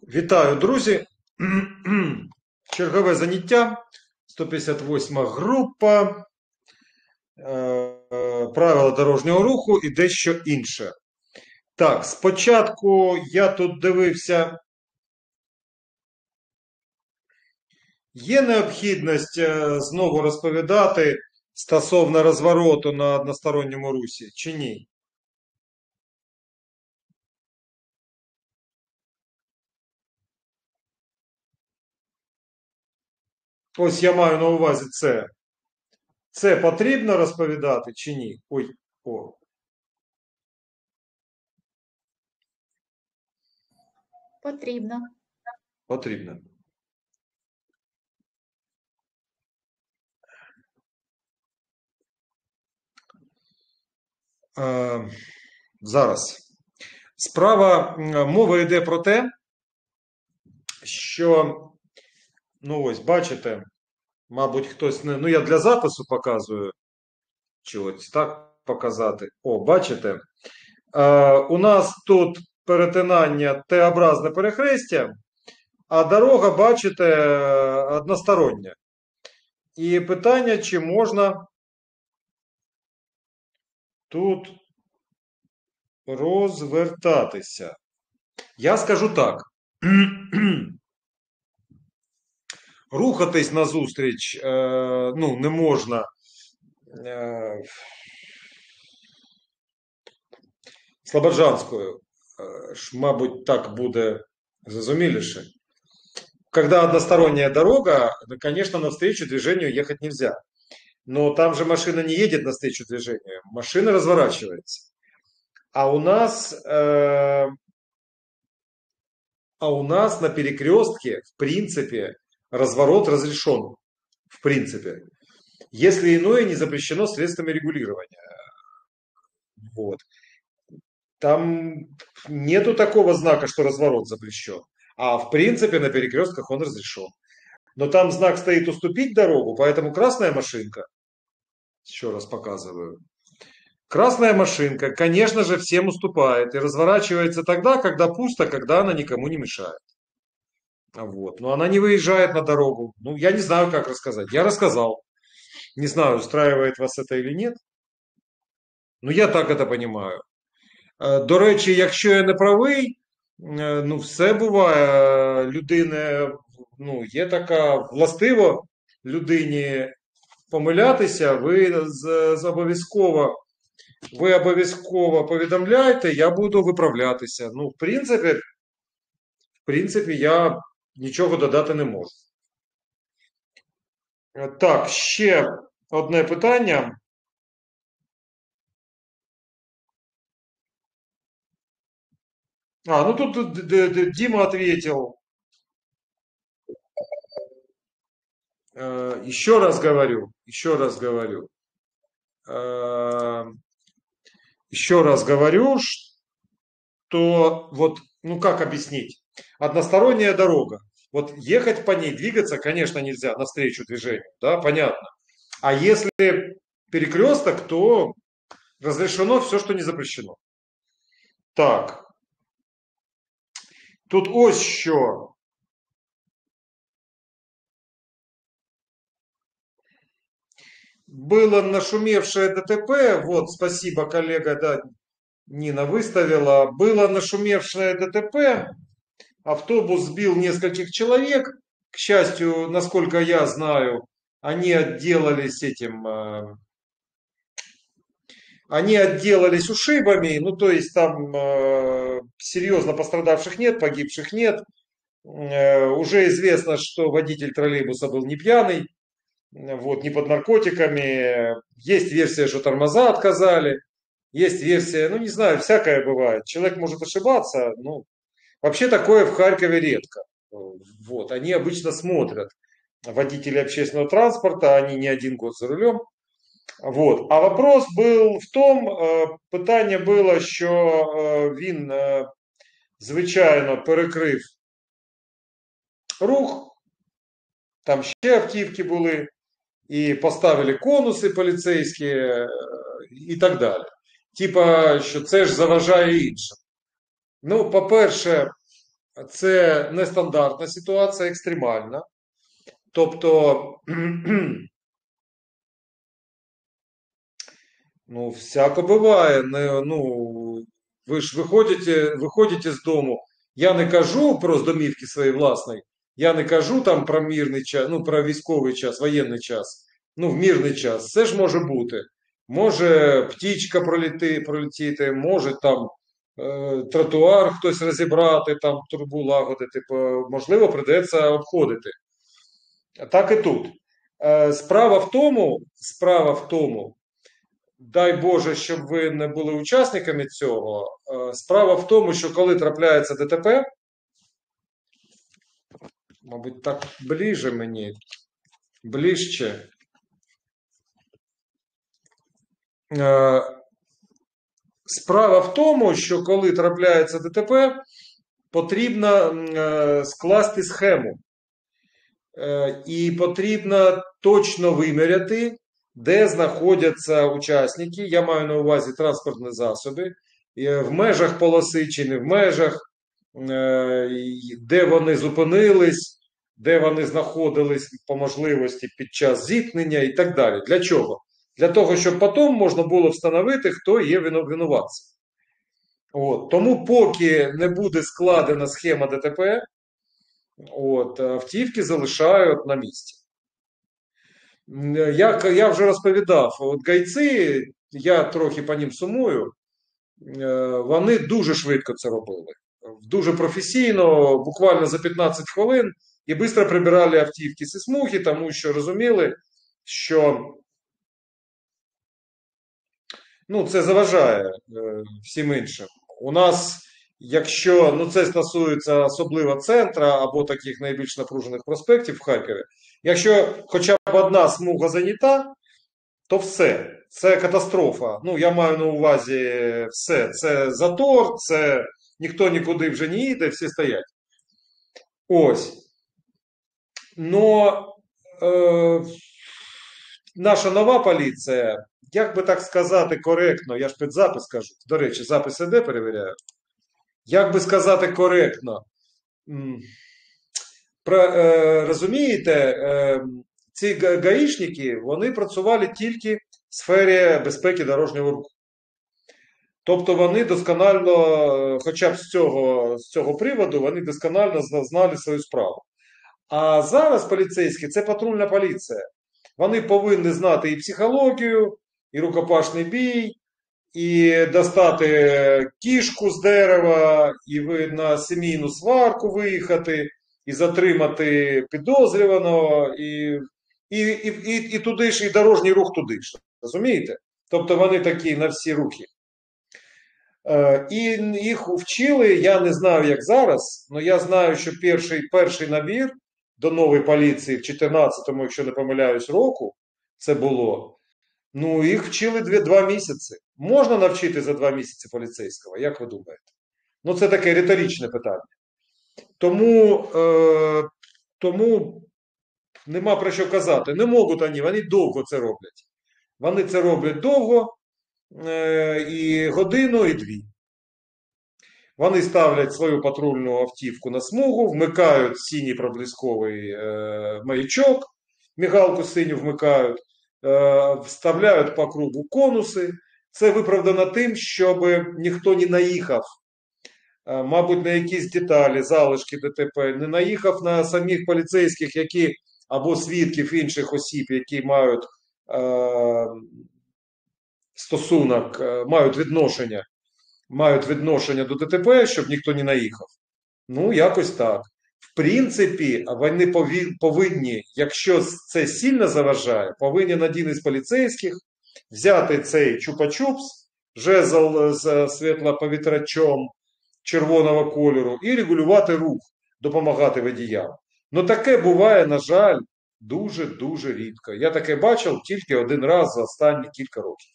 Вітаю, друзі! Чергове заняття, 158 група, правила дорожнього руху і дещо інше. Так, спочатку я тут дивився, є необхідність знову розповідати стосовно розвороту на односторонньому русі, чи ні? Ось я маю на увазі це. Це потрібно розповідати чи ні? Ой, о. Потрібно. Потрібно. Зараз. Мова йде про те, що, ну ось, бачите, мабуть, хтось не, ну я для запису показую, чи ось так показати. О, бачите, у нас тут перетинання Т-образне перехрестя, а дорога, бачите, одностороння. І питання, чи можна тут розвертатися. Я скажу так. Рухатись назустріч не можна Слободжанською, мабуть, так буде зрозуміліше. Когда односторонняя дорога, конечно, навстречу движению ехать нельзя. Но там же машина не едет навстречу движению, машина разворачивается. А у нас на перекрестке, в принципе, разворот разрешен. В принципе. Если иное не запрещено средствами регулирования. Вот. Там нету такого знака, что разворот запрещен. А в принципе на перекрестках он разрешен. Но там знак стоит уступить дорогу, поэтому красная машинка, еще раз показываю, красная машинка, конечно же, всем уступает и разворачивается тогда, когда пусто, когда она никому не мешает. Вот. Но она не выезжает на дорогу. Ну, я не знаю, как рассказать. Я рассказал. Не знаю, устраивает вас это или нет. Но я так это понимаю. До речі, якщо я не правий, ну, все буває. Людини, ну, є така властиво людині помилятися, ви обов'язково повідомляєте, я буду виправлятися. Ну, в принципі, я нічого додати не можу. Так, ще одне питання. Ну тут Дима ответил. Еще раз говорю, что вот, ну как объяснить? Односторонняя дорога. Вот ехать по ней, двигаться, конечно, нельзя навстречу движению, да, понятно. А если перекресток, то разрешено все, что не запрещено. Так. Тут ось що. Было нашумевшее ДТП, вот, спасибо, коллега, да, Нина выставила. Было нашумевшее ДТП, автобус сбил нескольких человек. К счастью, насколько я знаю, они отделались ушибами, ну то есть там серьезно пострадавших нет, погибших нет. Уже известно, что водитель троллейбуса был не пьяный, вот, не под наркотиками. Есть версия, что тормоза отказали. Есть версия, ну не знаю, всякое бывает. Человек может ошибаться, ну, вообще такое в Харькове редко. Вот, они обычно смотрят. Водители общественного транспорта, они не один год за рулем. Вот. А вопрос был в том, питання було, що він, звичайно, перекрив рух, там ще автівки були, і поставили конуси поліцейські, і так далі. Типа, що це ж заважає іншим. Ну, по-перше, Це нестандартна ситуація, екстремальна. Тобто, ну, всяко буває. Ну, ви ж виходите з дому. Я не кажу про з домівки своєї власної, я не кажу там про мирний час, ну, про військовий час, воєнний час, ну, в мирний час. Це ж може бути. Може птічка пролетіти, може там тротуар хтось розібрати, там трубу лагодити, можливо, придеться обходити. Так і тут. Справа в тому, дай Боже, щоб ви не були учасниками цього. Справа в тому, що коли трапляється ДТП, мабуть, так ближче мені, ближче. Справа в тому, що коли трапляється ДТП, потрібно скласти схему. І потрібно точно виміряти, де знаходяться учасники, я маю на увазі транспортні засоби, в межах полоси чи не в межах, де вони зупинились, де вони знаходились по можливості під час зіткнення і так далі. Для чого? Для того, щоб потім можна було встановити, хто є винуватцем. Тому поки не буде складена схема ДТП, автівки залишають на місці. Як я вже розповідав, гайці, я трохи по ним сумую, вони дуже швидко це робили. Дуже професійно, буквально за 15 хвилин, і швидко прибирали автівки зі смуги, тому що розуміли, що це заважає всім іншим. У нас, якщо це стосується особливо центра або таких найбільш напружених проспектів в Харкові, якщо хоча б одна смуга зайнята, то все, це катастрофа. Я маю на увазі все. Це затор, це ніхто нікуди вже не їде, всі стоять. Наша нова поліція, як би так сказати коректно, я ж під запис кажу, до речі, запис іде, перевіряю. Як би сказати коректно, розумієте, ці гаїшники, вони працювали тільки в сфері безпеки дорожнього руху. Тобто вони досконально, хоча б з цього приводу, вони досконально знали свою справу. А зараз поліцейські – це патрульна поліція. Вони повинні знати і психологію, і рукопашний бій, і достати кішку з дерева, і на сімейну сварку виїхати, і затримати підозрюваного, і туди ж, і дорожній рух туди ж. Розумієте? Тобто вони такі на всі руки. І їх вчили, я не знаю, як зараз, але я знаю, що перший набір до нової поліції в 14-му, якщо не помиляюсь, року, це було, їх вчили 2 місяці. Можна навчити за 2 місяці поліцейського, як ви думаєте? Це таке риторичне питання. Тому нема про що казати. Не можуть вони довго це роблять. Вони це роблять довго, і годину, і 2. Вони ставлять свою патрульну автівку на смугу, вмикають синій проблисковий маячок, мигалку синю вмикають, вставляють по кругу конуси. Це виправдано тим, щоб ніхто не наїхав, мабуть, на якісь деталі, залишки ДТП, не наїхав на самих поліцейських, які або свідків інших осіб, які мають стосунок, мають відношення до ДТП, щоб ніхто не наїхав. Якось так. В принципі, вони повинні, якщо це сильно заважає, повинен один із поліцейських взяти цей чупа-чупс, жезл з світлоповітрячом червоного кольору і регулювати рух, допомагати водіям. Таке буває, на жаль, дуже-дуже рідко. Я таке бачив тільки один раз за останні кілька років.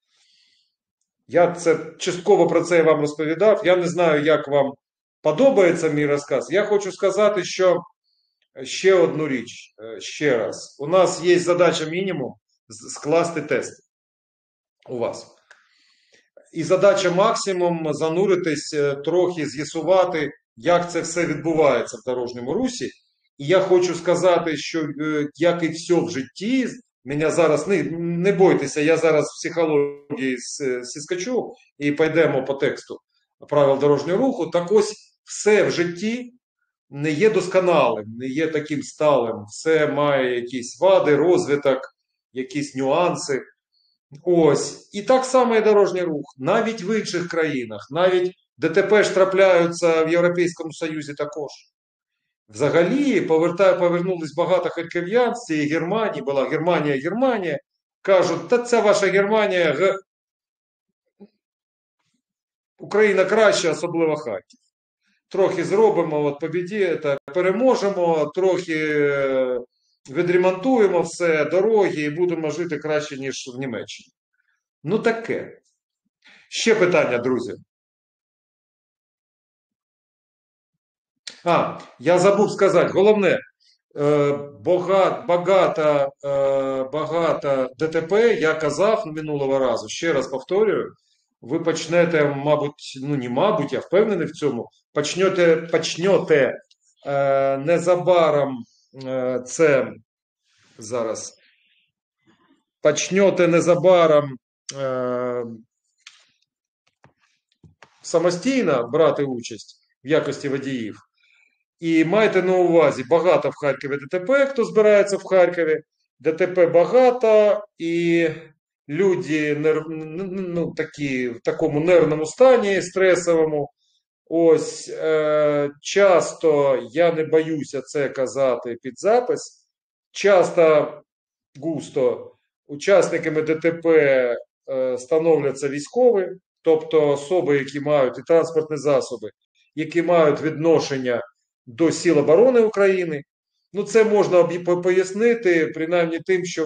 Я частково про це вам розповідав. Я не знаю, як вам подобається мій розказ. Я хочу сказати, що ще одну річ, ще раз. У нас є задача мінімум скласти тести у вас. І задача максимум зануритись, трохи з'ясувати, як це все відбувається в дорожньому русі. І я хочу сказати, що як і все в житті, мене зараз, не бойтеся, я зараз в психології сіскочу і пойдемо по тексту правил дорожнього руху. Так ось все в житті не є досконалим, не є таким сталим. Все має якісь вади, розвиток, якісь нюанси. Ось. І так само і дорожній рух. Навіть в інших країнах, навіть ДТП ж трапляються в Європейському Союзі також. Взагалі, повернулись багато харків'ян з цієї Германії, була Германія. Кажуть, та це ваша Германія, Україна краща, особливо Харків. Трохи зробимо, от переможемо, трохи відремонтуємо все, дороги і будемо жити краще, ніж в Німеччині. Ну таке. Ще питання, друзі. Я забув сказати, головне, багато ДТП, я казав минулого разу, ще раз повторюю, ви почнете, мабуть, я впевнений в цьому, почнете незабаром самостійно брати участь в якості водіїв. І майте на увазі, багато в Харкові ДТП, хто збирається в Харкові, ДТП багато, і люди такі, в такому нервному стані, стресовому. Ось, часто, я не боюся це казати під запис, густо учасниками ДТП становляться військові, тобто особи, які мають і транспортні засоби, які мають відношення до Сил оборони України. Це можна пояснити, принаймні тим, що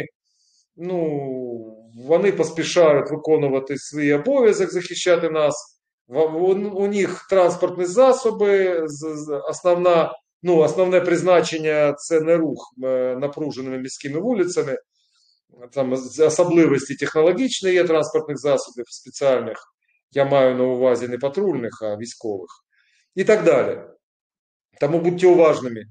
вони поспішають виконувати свій обов'язок, захищати нас. У них транспортні засоби, основне призначення – це не рух напруженими міськими вулицями, там особливості технологічні є транспортних засобів спеціальних, я маю на увазі не патрульних, а військових, і так далі. Тому будьте уважними.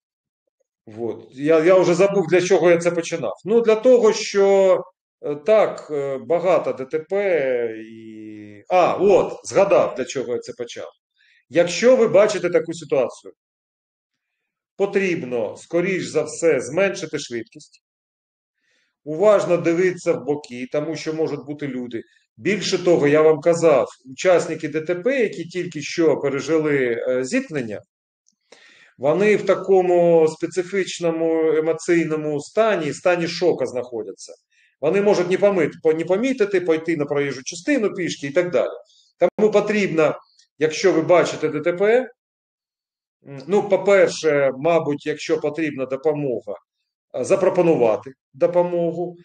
Я вже забув, для чого я це починав. Для того, що так, багато ДТП і... згадав, для чого я це почав. Якщо ви бачите таку ситуацію, потрібно, скоріш за все, зменшити швидкість, уважно дивитися в боки, тому що можуть бути люди. Більше того, я вам казав, учасники ДТП, які тільки що пережили зіткнення, вони в такому специфічному емоційному стані шока знаходяться. Вони можуть не помітити, пойти на проїжджу частину пішки і так далі. Тому потрібно, якщо ви бачите ДТП, по-перше, мабуть, якщо потрібна допомога, запропонувати допомогу,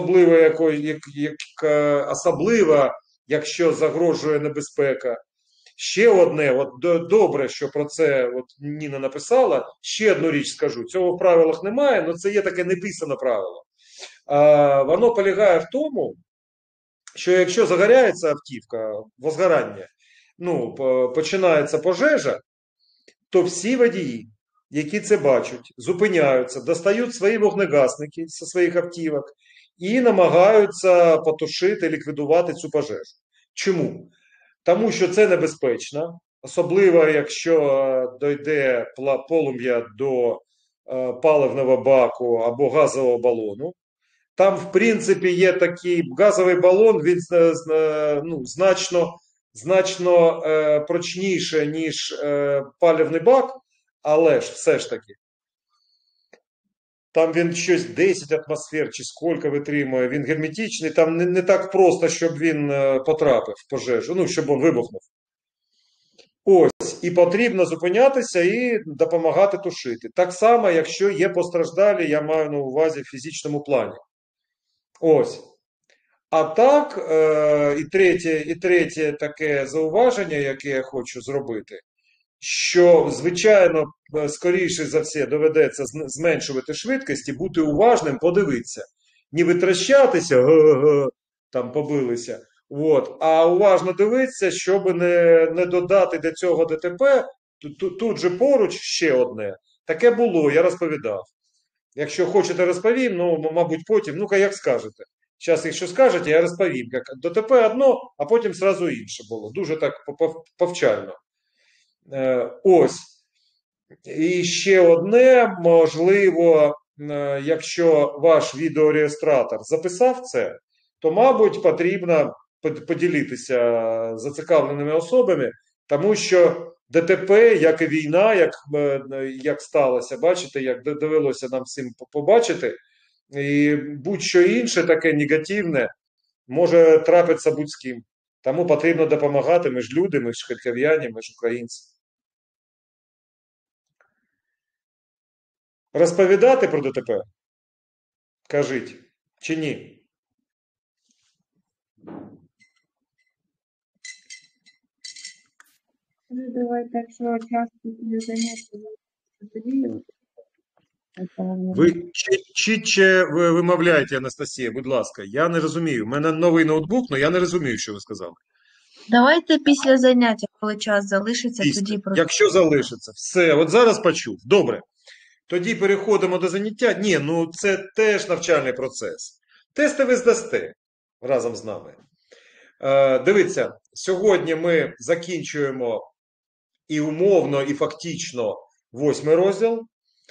особливо, якщо загрожує небезпека. Ще одне, добре, що про це Ніна написала, ще одну річ скажу, цього в правилах немає, але це є таке неписане правило. Воно полягає в тому, що якщо загоряється автівка, возгорання, починається пожежа, то всі водії, які це бачать, зупиняються, достають свої вогнегасники зі своїх автівок і намагаються потушити, ліквідувати цю пожежу. Чому? Тому що це небезпечно, особливо якщо дойде полум'я до паливного баку або газового балону. Там, в принципі, є такий газовий балон, він значно прочніше, ніж паливний бак, але ж все ж таки. Там він щось 10 атмосфер чи скільки витримує, він герметичний, там не так просто, щоб він потрапив в пожежу, щоб він вибухнув. Ось, і потрібно зупинятися і допомагати тушити. Так само, якщо є постраждалі, я маю на увазі в фізичному плані. Ось. А так, і третє таке зауваження, яке я хочу зробити, що, звичайно, скоріше за все доведеться зменшувати швидкість і бути уважним, подивитися. Не витращатися, там побилися, а уважно дивитися, щоб не додати до цього ДТП тут же поруч ще одне. Таке було, я розповідав. Якщо хочете, розповім, ну, мабуть, потім, ну-ка, як скажете. Зараз, якщо скажете, я розповім. Як ДТП одно, а потім зразу інше було. Дуже так повчально. Ось. І ще одне, можливо, якщо ваш відеореєстратор записав це, то, мабуть, потрібно поділитися зацікавленими особами, тому що ДТП, як і війна, як сталося, бачите, як довелося нам всім побачити, і будь-що інше таке негативне може трапитися будь-з ким. Тому потрібно допомагати, ми ж люди, ми ж харків'яні, ми ж українці. Розповідати про ДТП? Кажіть, чи ні? Ну, давайте, якщо часто не заняття, тоді Ви чітче вимовляєте, Анастасія, будь ласка. Я не розумію. У мене новий ноутбук, але я не розумію, що ви сказали. давайте після заняття, коли час залишиться, тоді про Якщо залишиться. Все, от зараз почув. Добре. Тоді переходимо до заняття. Ні, ну це теж навчальний процес. Тести ви здасте разом з нами. Дивіться, сьогодні ми закінчуємо і умовно, і фактично 8-й розділ,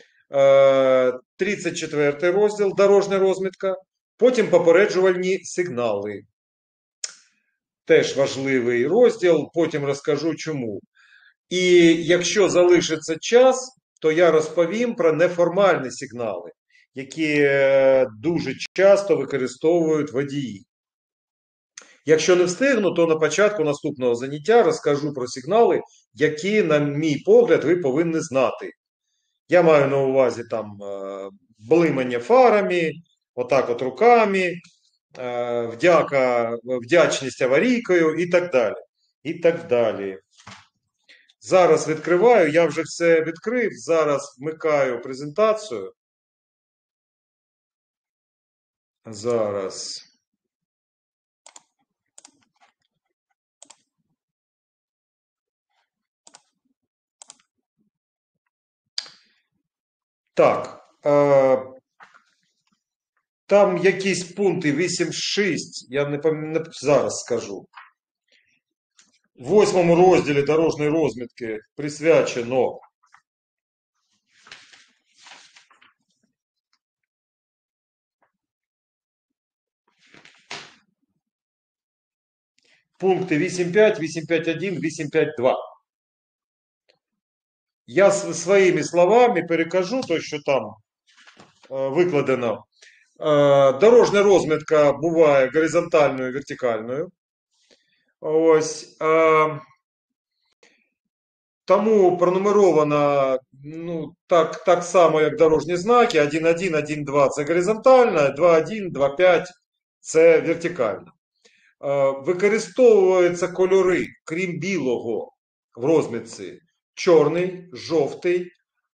34-й розділ, дорожня розмітка, потім попереджувальні сигнали. Теж важливий розділ, потім розкажу чому. І якщо залишиться час, то я розповім про неформальні сигнали, які дуже часто використовують водії. Якщо не встигну, то на початку наступного заняття розкажу про сигнали, які, на мій погляд, ви повинні знати. Я маю на увазі там блимання фарами, отак от руками, вдячність аварійкою і так далі. І так далі. Зараз відкриваю, я вже все відкрив, зараз вмикаю презентацію. Зараз. Так, там якісь пункти 8.6, я не пам'ятаю, зараз скажу. В 8 розділі дорожньої розмітки присвячено пункти 8.5, 8.5.1, 8.5.2. Я своїми словами перекажу те, що там викладено. Дорожня розмітка буває горизонтальною, вертикальною. Ось. Тому пронумеровано так само, як дорожні знаки. 1.1, 1.2 це горизонтально, 2.1, 2.5 це вертикально. Використовуються кольори, крім білого в розмітці. Чорний, жовтий,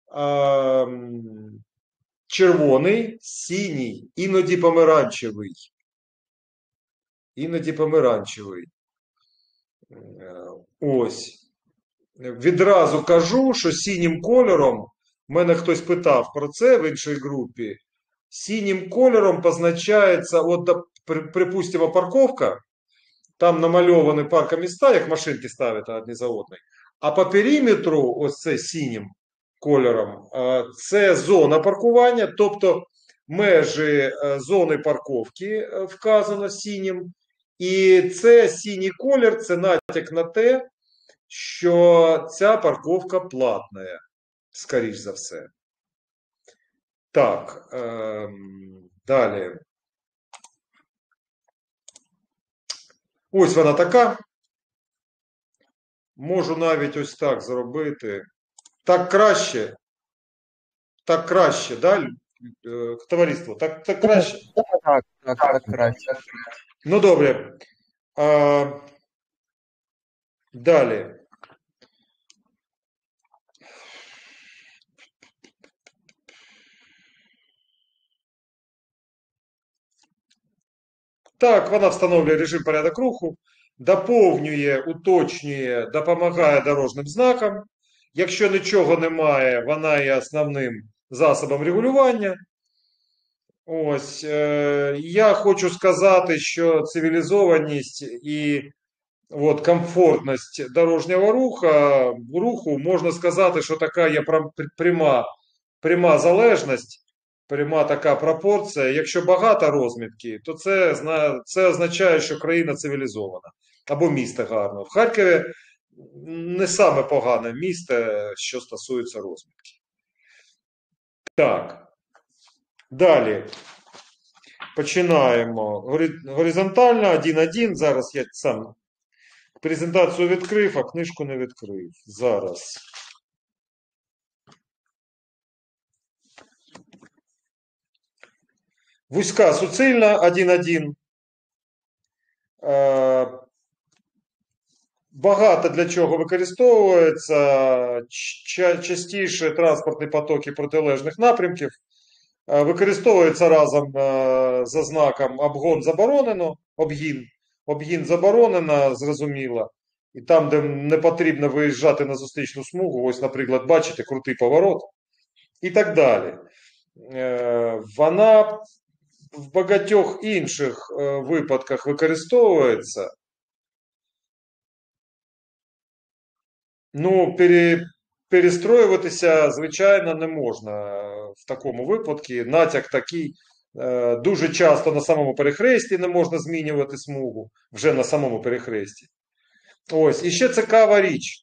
червоний, синій, іноді помаранчевий. Іноді помаранчевий. Ось. Відразу кажу, що синім кольором, мене хтось питав про це в іншій групі, синім кольором позначається, от, припустимо, парковка, там намальовані паркоміста, як машинки ставять одні за одні. А по периметру, ось це синім кольором, це зона паркування, тобто межі зони парковки вказано синім. І це синій колір, це натяк на те, що ця парковка платна, скоріш за все. Так, далі. Ось вона така. Можу навіть ось так зробити. Так краще. Так краще, да, товариство? Так краще? Так, краще. Ну, добре. Далі. Так, вона встановлює режим порядок руху, доповнює, уточнює, допомагає дорожнім знакам. Якщо нічого немає, вона є основним засобом регулювання. Ось, я хочу сказати, що цивілізованість і комфортність дорожнього руху, можна сказати, що така є пряма залежність, пряма така пропорція. Якщо багато розмітки, то це означає, що країна цивілізована або місто гарне. В Харкові не саме погане місто, що стосується розмітки. Так, далі. Починаємо. Горизонтально 1.1. Зараз я сам презентацію відкрив, а книжку не відкрив. Зараз. Вузька суцільна 1.1. Багато для чого використовується. Частіше транспортні потоки протилежних напрямків. Використовується разом за знаком обгін заборонено, обгін заборонено, зрозуміло. І там, де не потрібно виїжджати на зустрічну смугу, ось, наприклад, бачите, крутий поворот і так далі. Вона в багатьох інших випадках використовується. Ну, перестроюватися, звичайно, не можна в такому випадку. Натяк такий, дуже часто на самому перехресті не можна змінювати смугу, вже на самому перехресті. Ось, і ще цікава річ.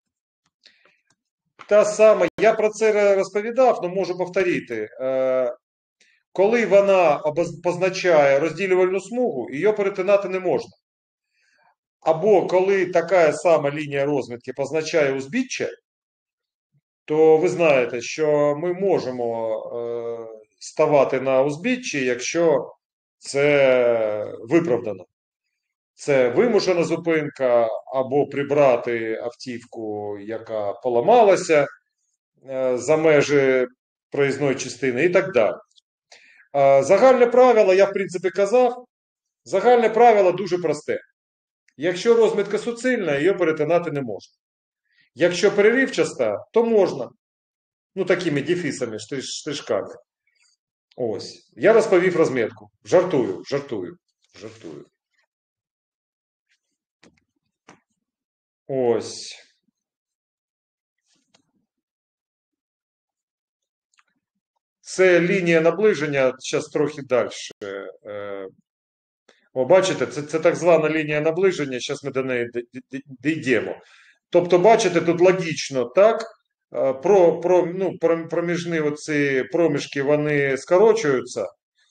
Та сама, я про це розповідав, але можу повторити. Коли вона позначає розділювальну смугу, її перетинати не можна. Або коли така сама лінія розмітки позначає узбіччя, то ви знаєте, що ми можемо ставати на узбіччі, якщо це виправдано. Це вимушена зупинка, або прибрати автівку, яка поламалася за межі проїзної частини і так далі. Загальне правило, я в принципі казав, загальне правило дуже просте. Якщо розмітка суцільна, її перетинати не можна. Якщо переривчаста, то можна. Ну, такими дефісами, штришками. Ось. Я розповів розмітку. Жартую. Ось. Це лінія наближення, зараз трохи далі. О, бачите, це так звана лінія наближення, зараз ми до неї дійдемо. Тобто, бачите, тут логічно, так? Проміжні оці проміжки, вони скорочуються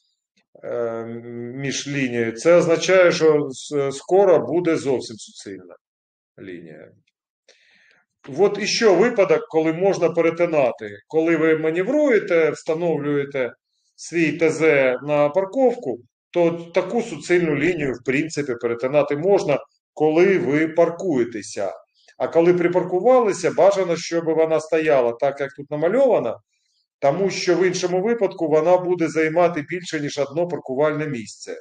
між лінією. Це означає, що скоро буде зовсім суцільна лінія. От іще випадок, коли можна перетинати. Коли ви маневруєте, встановлюєте свій ТЗ на парковку, то таку суцільну лінію, в принципі, перетинати можна, коли ви паркуєтеся. А коли припаркувалися, бажано, щоб вона стояла так, як тут намальовано, тому що в іншому випадку вона буде займати більше, ніж одне паркувальне місце.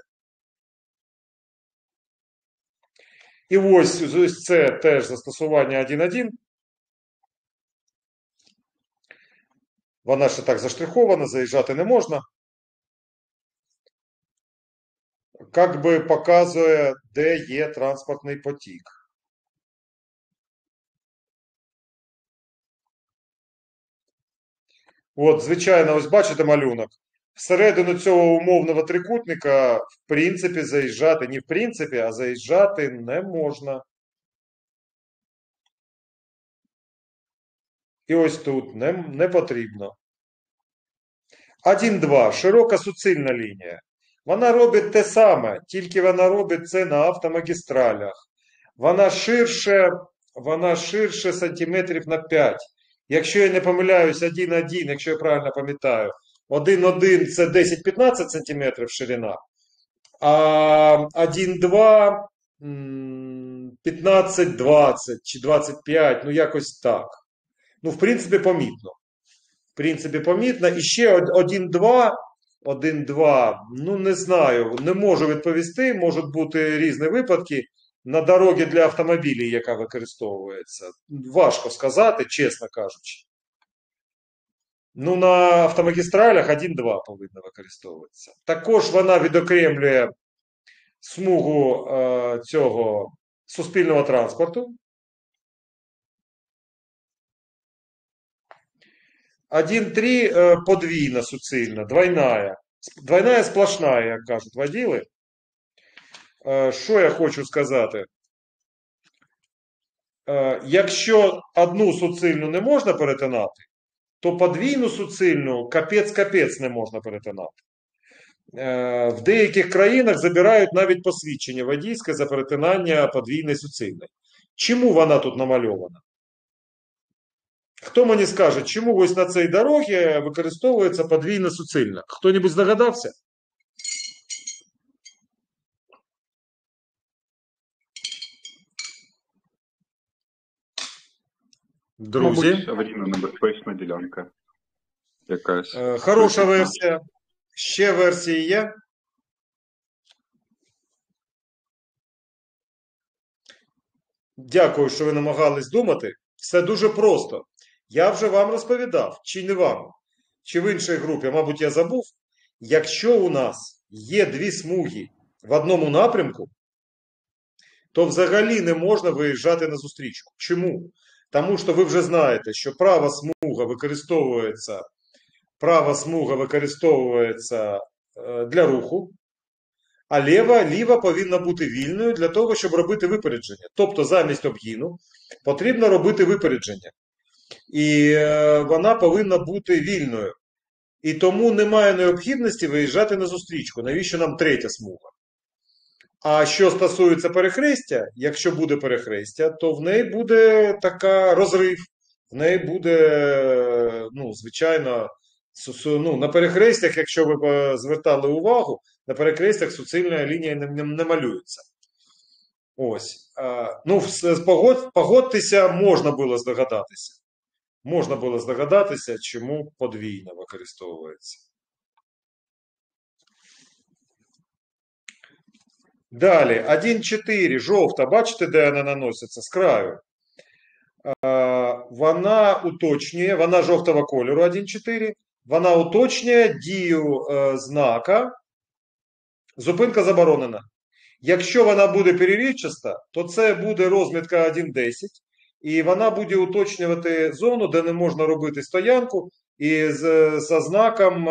І ось це теж застосування 1.1. Вона ще так заштрихована, заїжджати не можна. Як би показує, де є транспортний потік. От, звичайно, ось бачите малюнок. Всередину цього умовного трикутника, в принципі, заїжджати, не в принципі, а заїжджати не можна. І ось тут не потрібно. 1.2. Широка суцільна лінія. Вона робить те саме, тільки вона робить це на автомагістралях. Вона ширше сантиметрів на 5. Якщо я не помиляюсь, 1.1, якщо я правильно пам'ятаю, 1.1 це 10-15 см ширина, а 1.2 15-20 чи 25, ну якось так. Ну, в принципі, помітно. І ще 1.2, ну не знаю, не можу відповісти, можуть бути різні випадки. на дорогі для автомобілів, яка використовується? Важко сказати, чесно кажучи. Ну, на автомагістралях 1-2 повинно використовуватися. Також вона відокремлює смугу цього суспільного транспорту. 1,3 подвійна суцільна, двойная. Двойная сплошна, як кажуть воділи. Що я хочу сказати? Якщо одну суцільну не можна перетинати, то подвійну суцільну капець не можна перетинати. В деяких країнах забирають навіть посвідчення водійське за перетинання подвійної суцільної. Чому вона тут намальована? Хто мені скаже, чому ось на цій дорогі використовується подвійна суцільна? Хто-небудь здогадався? Друзі. Мабуть, аварійно-небезпечна ділянка якась. Хороша версія. Ще версії є? Дякую, що ви намагались думати. Все дуже просто. Я вже вам розповідав, чи не вам, чи в іншій групі, мабуть, я забув. Якщо у нас є 2 смуги в одному напрямку, то взагалі не можна виїжджати на зустрічку. Чому? Тому що ви вже знаєте, що права смуга використовується для руху, а ліва повинна бути вільною для того, щоб робити випередження. Тобто замість обгіну потрібно робити випередження. І вона повинна бути вільною. І тому немає необхідності виїжджати на зустрічку. Навіщо нам 3-я смуга? А що стосується перехрестя, якщо буде перехрестя, то в неї буде така розрив. В неї буде, звичайно, на перехрестях, якщо ви звертали увагу, на перехрестях суцільна лінія не малюється. Ось. Погодьтеся, можна було здогадатися. Можна було здогадатися, чому подвійно використовується. Далі, 1,4, жовта, бачите, де вона наноситься? З краю. Вона уточнює, вона жовтого кольору 1,4, вона уточнює дію знака «Зупинка заборонена». Якщо вона буде переривчаста, то це буде розмітка 1,10, і вона буде уточнювати зону, де не можна робити стоянку, і за знаком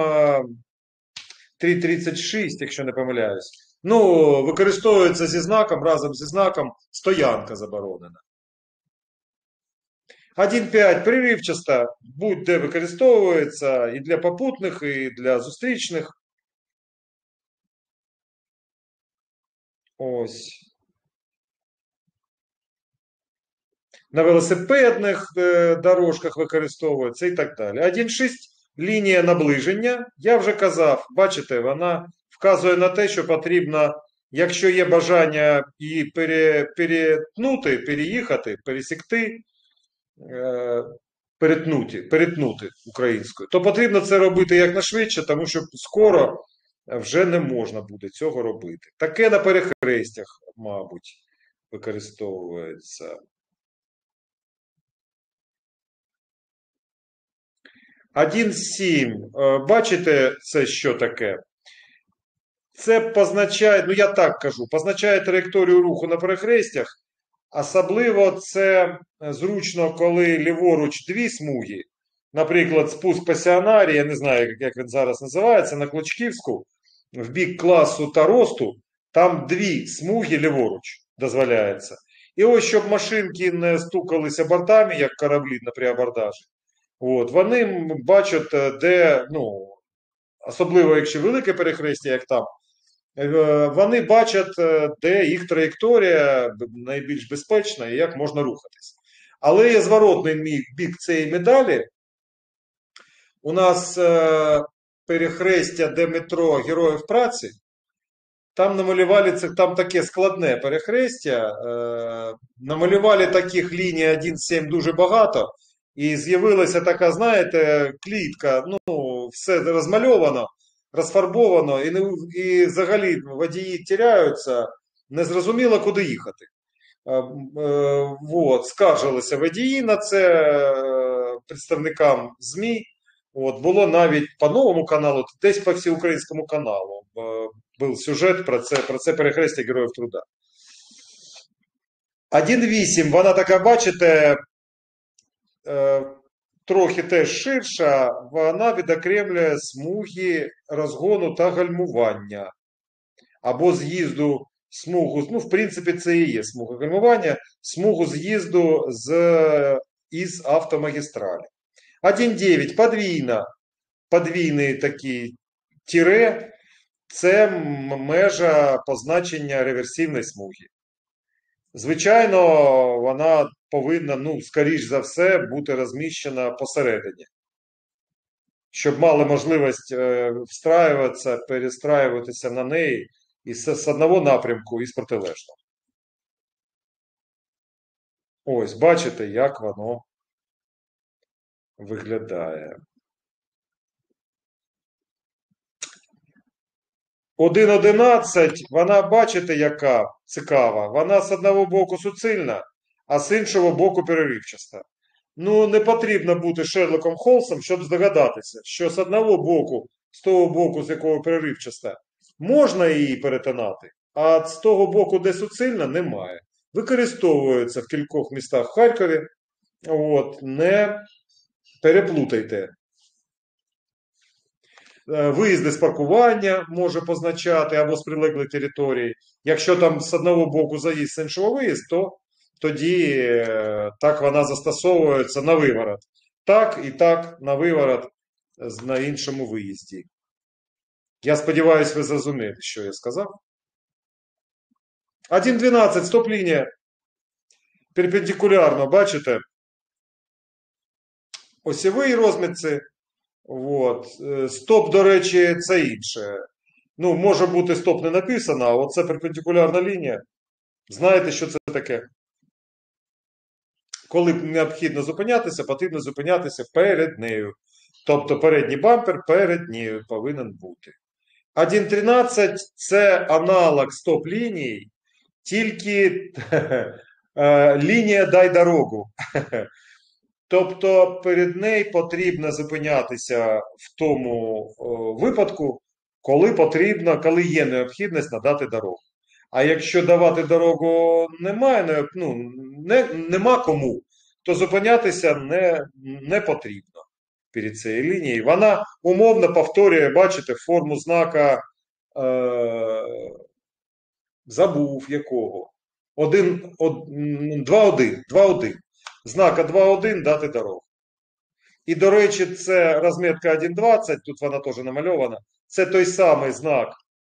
3,36, якщо не помиляюсь. Використовується разом зі знаком «Стоянка заборонена». 1,5 переривчаста, будь-де використовується і для попутних, і для зустрічних. Ось. На велосипедних дорожках використовується і так далі. 1,6 лінія наближення. Я вже казав, бачите, вона вказує на те, що потрібно, якщо є бажання її перетнути, переїхати, пересікти, перетнути українською, то потрібно це робити якнайшвидше, тому що скоро вже не можна буде цього робити. Таке на перехрестях, мабуть, використовується. 1,7. Бачите, це що таке? Це позначає, я так кажу, позначає траєкторію руху на перехрестях. Особливо це зручно, коли ліворуч 2 смуги. Наприклад, спуск Пасіонарії, я не знаю, як він зараз називається, на Клочківську, в бік класу та росту, там 2 смуги ліворуч дозволяється. І ось, щоб машинки не стукалися бортами, як кораблі при абордажі, вони бачать, де, особливо якщо велике перехрестя, як там, вони бачать, де їх траєкторія найбільш безпечна і як можна рухатись. Але є зворотний бік цієї медалі. У нас перехрестя, де метро Героїв праці, там намалювали, там таке складне перехрестя, намалювали таких ліній 1,7 дуже багато, і з'явилася така, знаєте, клітка, все розмальовано, розфарбовано, і взагалі водії тіряються, незрозуміло, куди їхати. Вот, скаржилися водії на це представникам ЗМІ. От, було навіть по Новому каналу, десь по всеукраїнському каналу був сюжет про це перехрестя Героїв Труда. 1.8, вона така, бачите, трохи теж ширша, вона відокремлює смуги розгону та гальмування. Або з'їзду смугу, ну, в принципі, це і є смуга гальмування, смугу з'їзду із автомагістралі. 1.9, подвійний такий тире, це межа позначення реверсивної смуги. Звичайно, вона повинна, ну, скоріш за все, бути розміщена посередині, щоб мали можливість встраюватися, перестраюватися на неї і з одного напрямку, і з протилежного. Ось, бачите, як воно виглядає. 1.11, вона, бачите, яка цікава. Вона з одного боку суцільна, а з іншого боку переривчаста. Ну, не потрібно бути Шерлоком Холмсом, щоб здогадатися, що з одного боку, з того боку, з якого переривчаста, можна її перетинати, а з того боку, де суцільна, немає. Використовується в кількох містах в Харкові. От, не переплутайте. Виїзди з паркування може позначати або з прилеглої території. Якщо там з одного боку заїзд, з іншого виїзд, то тоді так вона застосовується на виворот. Так і так на виворот на іншому виїзді. Я сподіваюся, ви зрозуміли, що я сказав. 1.12, стоп-лінія. Перпендикулярно, бачите? Осьовий розмітці. От. Стоп, до речі, це інше. Ну, може бути стоп не написано, а оце перпендикулярна лінія. Знаєте, що це таке? Коли необхідно зупинятися, потрібно зупинятися перед нею. Тобто передній бампер перед нею повинен бути. 1.13 – це аналог стоп-лінії, тільки лінія «дай дорогу». Тобто перед нею потрібно зупинятися в тому випадку, коли є необхідність надати дорогу. А якщо давати дорогу нема кому, то зупинятися не потрібно перед цією лінією. Вона умовно повторює, бачите, форму знака, забув якого. 2.1. Знака 2.1 дати дорогу. І, до речі, це розмітка 1.20, тут вона теж намальована. Це той самий знак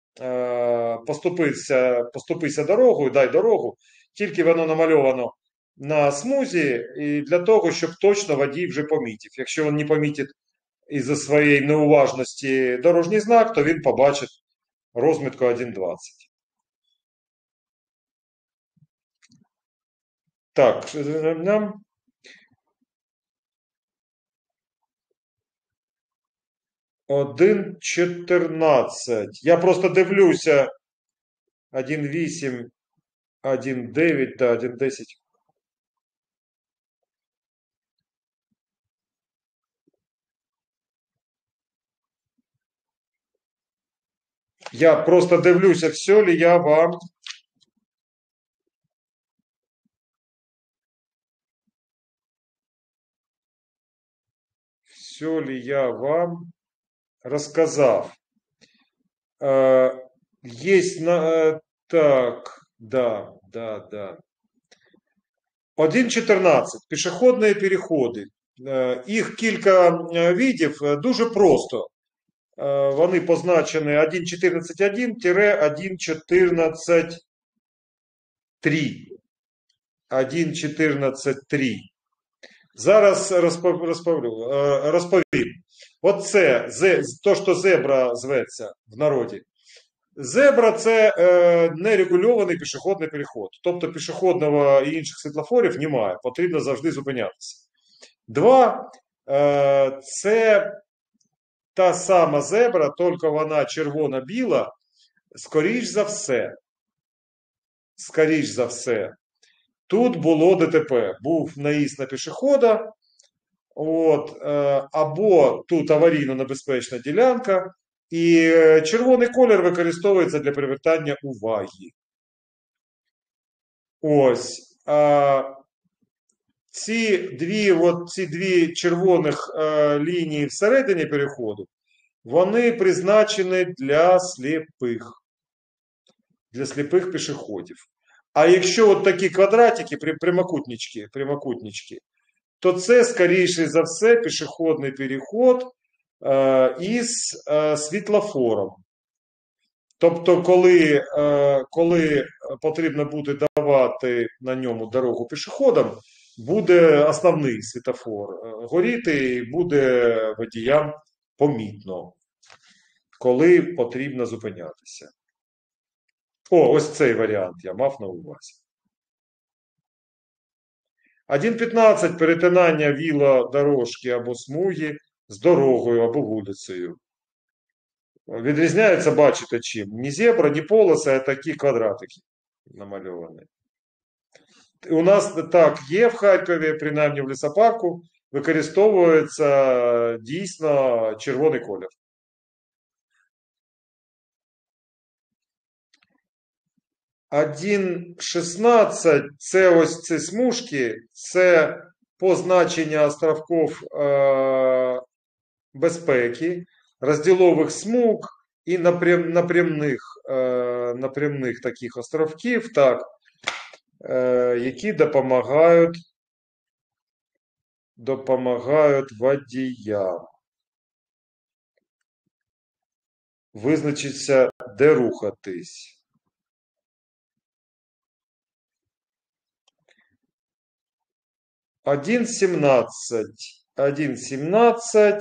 поступися дорогою, дай дорогу, тільки воно намальовано на смузі, і для того, щоб точно водій вже помітив. Якщо він не помітить із-за своєї неуважності дорожній знак, то він побачить розмітку 1.20. Так, 1.14. Я просто дивлюся 1.8, 1.9 та 1.10. Я просто дивлюся, все ли я вам рассказав. Есть так, да. 1.14. Пішохідні переходи. Їх кілька видів, дуже просто. Вони позначені 1.14.1-1.14.3. 1.14.3. Зараз розповім. Оце, то, що зебра зветься в народі. Зебра – це нерегульований пішохідний переход. Тобто пішохідного і інших світлофорів немає, потрібно завжди зупинятися. 2 – це та сама зебра, тільки вона червоно-біла, скоріш за все, тут було ДТП. Був наїзд на пішохода, або тут аварійно-небезпечна ділянка, і червоний колір використовується для привертання уваги. Ось. Ці дві червоних лінії всередині переходу, вони призначені для сліпих пішоходів. А якщо от такі квадратики, прямокутнички, то це, скоріше за все, пішохідний переход із світлофором. Тобто, коли потрібно буде давати на ньому дорогу пішоходам, буде основний світлофор горіти і буде водіям помітно, коли потрібно зупинятися. Ось цей варіант я мав на увазі. 1.15. Перетинання велодорожки або смуги з дорогою або вулицею. Відрізняється, бачите, чим? Ні зебра, ні полоси, а такі квадратики намальовані. У нас так є в Харкові, принаймні в лісопарку, використовується дійсно червоний колір. 1.16 – це ось ці смужки, це позначення островків безпеки, розділових смуг і напрямних таких островків, так, які допомагають водіям визначитися, де рухатись. 1.17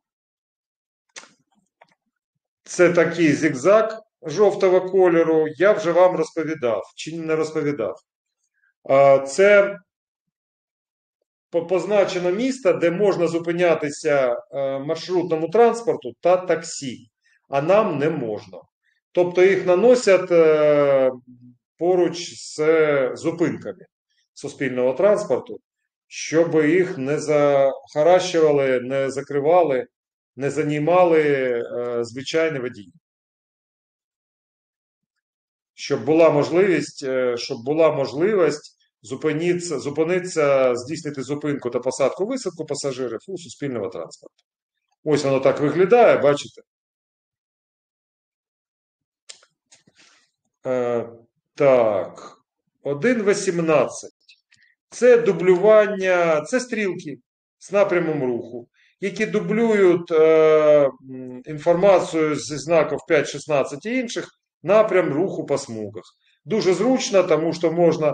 це такий зигзаг жовтого кольору, я вже вам розповідав, чи не розповідав. Це позначено місце, де можна зупинятися маршрутному транспорту та таксі, а нам не можна. Тобто їх наносять поруч з зупинками суспільного транспорту, щоб їх не захаращували, не закривали, не займали звичайні водії. Щоб була можливість зупинитися, здійснити зупинку та посадку-висадку пасажирів у суспільного транспорту. Ось воно так виглядає, бачите? Так, 1.18. Це дублювання, це стрілки з напрямом руху, які дублюють інформацію зі знаків 5, 16 і інших напрям руху по смугах. Дуже зручно, тому що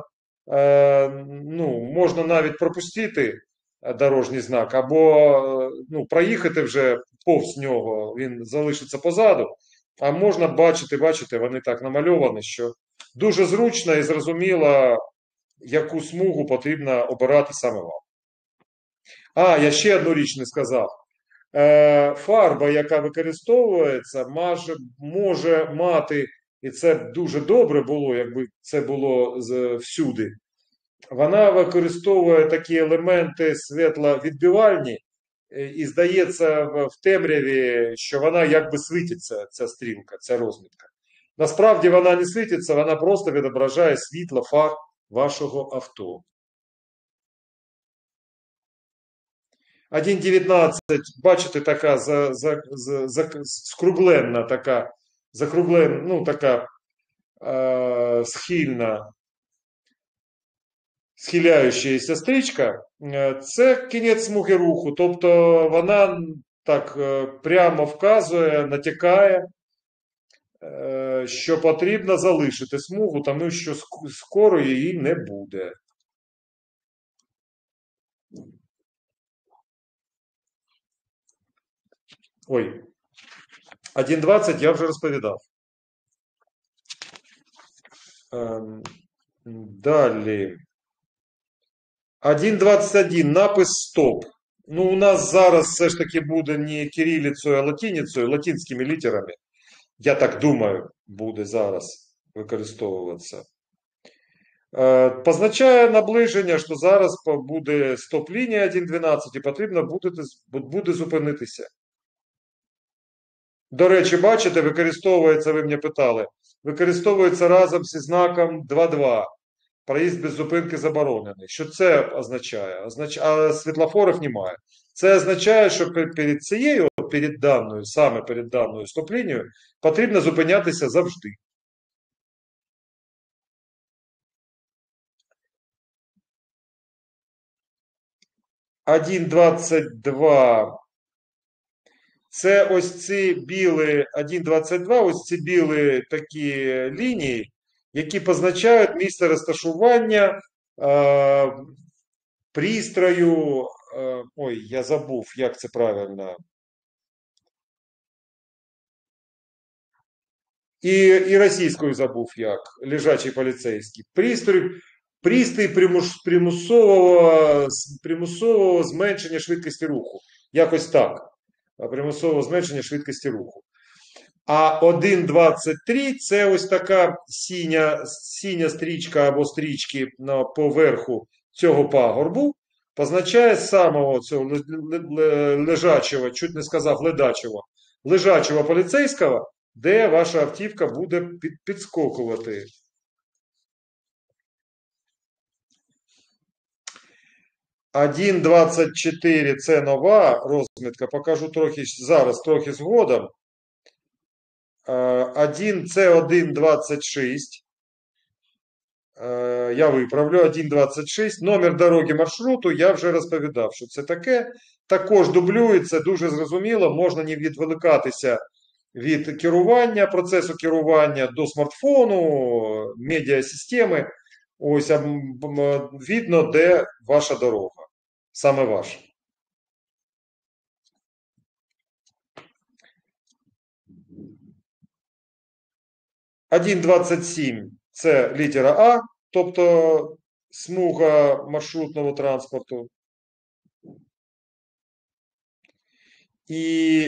можна навіть пропустити дорожній знак, або проїхати вже повз нього, він залишиться позаду, а можна бачити, вони так намальовані, що дуже зручно і зрозуміло, яку смугу потрібно обирати саме вам. Я ще одну річ не сказав. Фарба, яка використовується, може мати, і це дуже добре було, якби це було всюди, вона використовує такі елементи світловідбивальні, і здається в темряві, що вона якби світиться, ця стрілка, ця розмітка. Насправді вона не світиться, вона просто відображає світло фар вашого авто. 1.19, бачите, така скругленна, така схиляючаяся стрічка, це кінець смуги руху, тобто вона так прямо вказує, натякає, що потрібно залишити смугу, тому що скоро її не буде. Ой, 1.20 я вже розповідав. Далі. 1.21. Напис «Стоп». У нас зараз все ж таки буде не кирилицею, а латиницею, латинськими літерами. Я так думаю, буде зараз використовуватися. Позначає наближення, що зараз буде стоп-лінія 1.12 і потрібно буде зупинитися. До речі, бачите, використовується, ви мене питали, використовується разом зі знаком 2.2. Проїзд без зупинки заборонений. Що це означає? А світлофорів немає. Це означає, що перед цією, саме перед даною стоп-лінією, потрібно зупинятися завжди. «1.22» – це ось ці білі, 1.22, ось ці білі такі лінії, які позначають місце розташування пристрою, ой, я забув, як це правильно. І російською забув, як, лежачий поліцейський. Пристрій примусового зменшення швидкості руху. Якось так. Примусового зменшення швидкості руху. А 1.23 – це ось така синя стрічка або стрічки поверху цього пагорбу, позначає самого цього лежачого, чуть не сказав лежачого поліцейського, де ваша автівка буде підскокувати. «1.24» – це нова розмітка, покажу зараз трохи згодом. Це 1.26. Я виправлю, 1.26. Номер дороги маршруту я вже розповідав, що це таке. Також дублюється, дуже зрозуміло, можна не відволікатися від керування, процесу керування до смартфону, медіасистеми. Ось видно, де ваша дорога, саме ваша. «1.27» – це літера А, тобто смуга маршрутного транспорту. І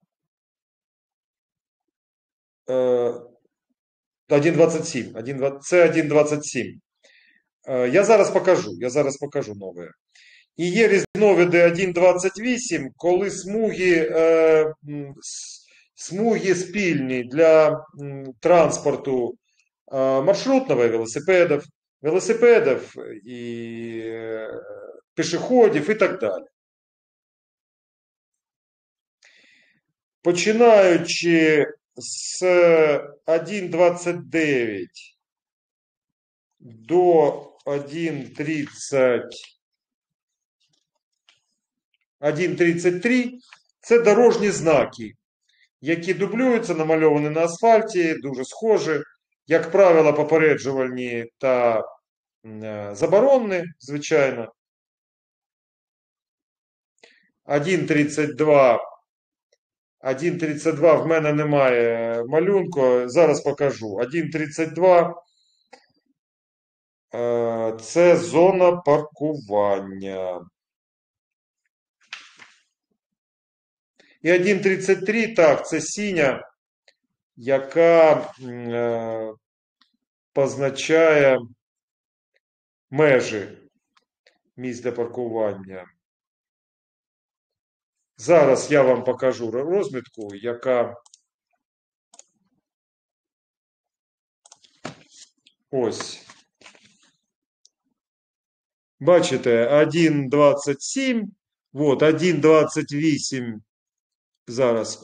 1.27. Це 1.27. Я зараз покажу нове. І є різновиди 1.28, коли смуги спільні для транспорту маршрутного і велосипедів і пішоходів і так далі. Починаючи з 1.29 до 1.33 це дорожні знаки, які дублюються, намальовані на асфальті, дуже схожі, як правило, попереджувальні та заборонні, звичайно. 1.32 в мене немає малюнку, зараз покажу. 1.32 це зона паркування. І 1.33, так, це синя, яка позначає межі місць для паркування. Зараз я вам покажу розмітку, яка ось. Бачите, 1.27, вот 1.28, зараз,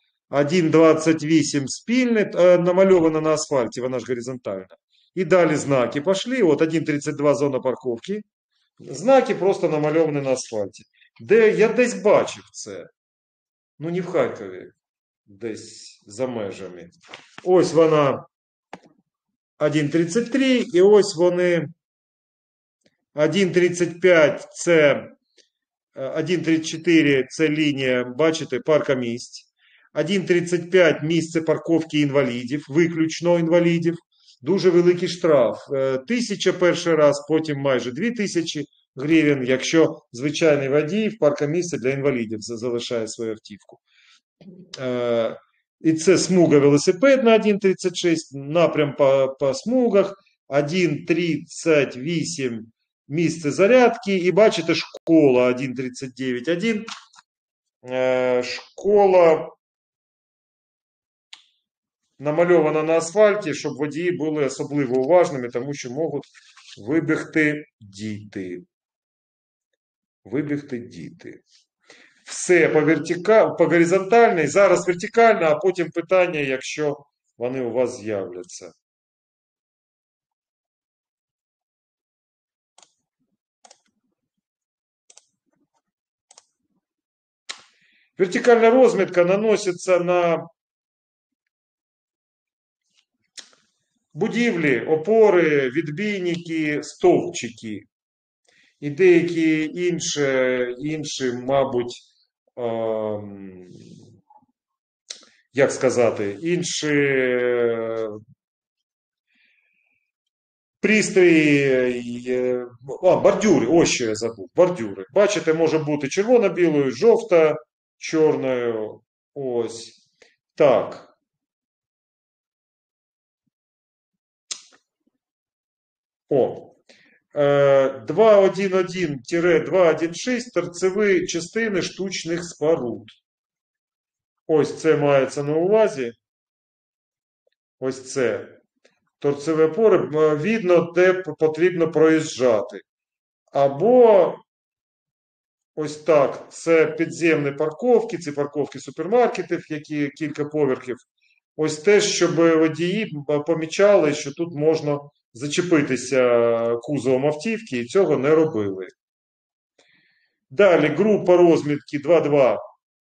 1.28 спільне, намальовано на асфальті, вона ж горизонтальна. І далі знаки пішли, от 1.32 зона парковки. Знаки просто намальовані на асфальті. Де я десь бачив це. Ну, не в Харкові, десь за межами. Ось вона 1.33, і ось вони 1.35 це 1.34 це лінія, бачите, парка місць. 1.35 місце парковки інвалідів, виключно інвалідів. Дуже великий штраф. 1000 перший раз, потім майже 2000 гривень, якщо звичайний водій в паркомісці для інвалідів залишає свою автівку. І це смуга велосипедна 1.36, напрям по смугах, 1,38 місце зарядки. І бачите, школа 1,39,1. Школа намальована на асфальті, щоб водії були особливо уважними, тому що можуть вибігти діти. Все по горизонтальній, зараз вертикально, а потім питання, якщо вони у вас з'являться. Вертикальна розмітка наноситься на будівлі, опори, відбійники, стовпчики і деякі інші, мабуть, як сказати, інші пристрої, бордюри, ось що я забув, бордюри. Бачите, може бути червоно-білою, жовто-чорною, ось, так. О, 2.1.1-2.1.6 торцеві частини штучних споруд. Ось це мається на увазі. Ось це. Торцеві опори, видно, де потрібно проїжджати. Або ось так, це підземні парковки, це парковки супермаркетів, які кілька поверхів. Ось те, щоб водії помічали, що тут можна зачепитися кузовом автівки, і цього не робили. Далі група розмітки 2.2.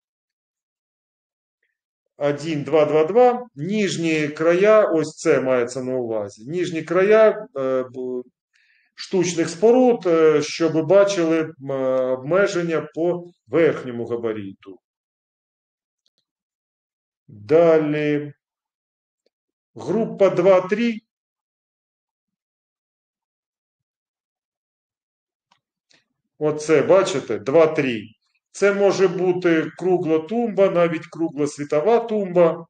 1.2.2.2. Ніжні края, ось це мається на увазі. Ніжні края штучних споруд, щоб бачили обмеження по верхньому габариту. Далі група 2.3. Оце, бачите, 2.3. Це може бути кругла тумба, навіть кругла світова тумба.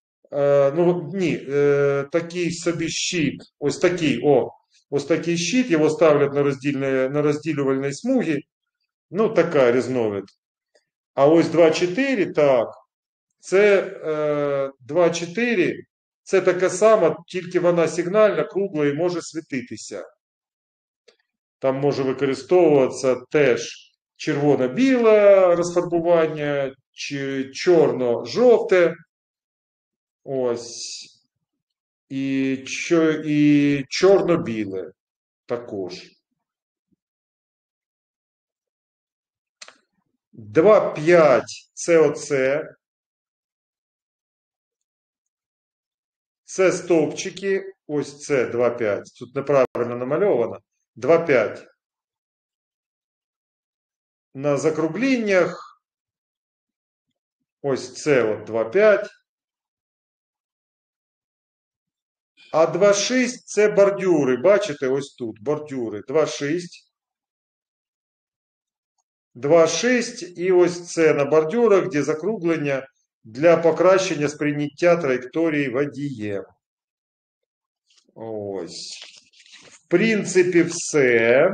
Такий собі щит. Ось такий, ось такий щит, його ставлять на розділювальній смугі. Ну, така різновид. А ось 2.4, так, це 2.4, це така сама, тільки вона сигнальна, кругла і може світитися. Там може використовуватися теж червоно-біле розфарбування, чорно-жовте. Ось. І чорно-біле також. 2.5 це оце. Це стовпчики. Ось це 2.5. Тут неправильно намальовано. 2.5. На закругліннях. Ось це от 2.5. А 2.6 це бордюри. Бачите, ось тут бордюри. 2.6. 2.6 і ось це на бордюрах, де закруглення для покращення сприйняття траєкторії водієм. Ось. В принципі, все.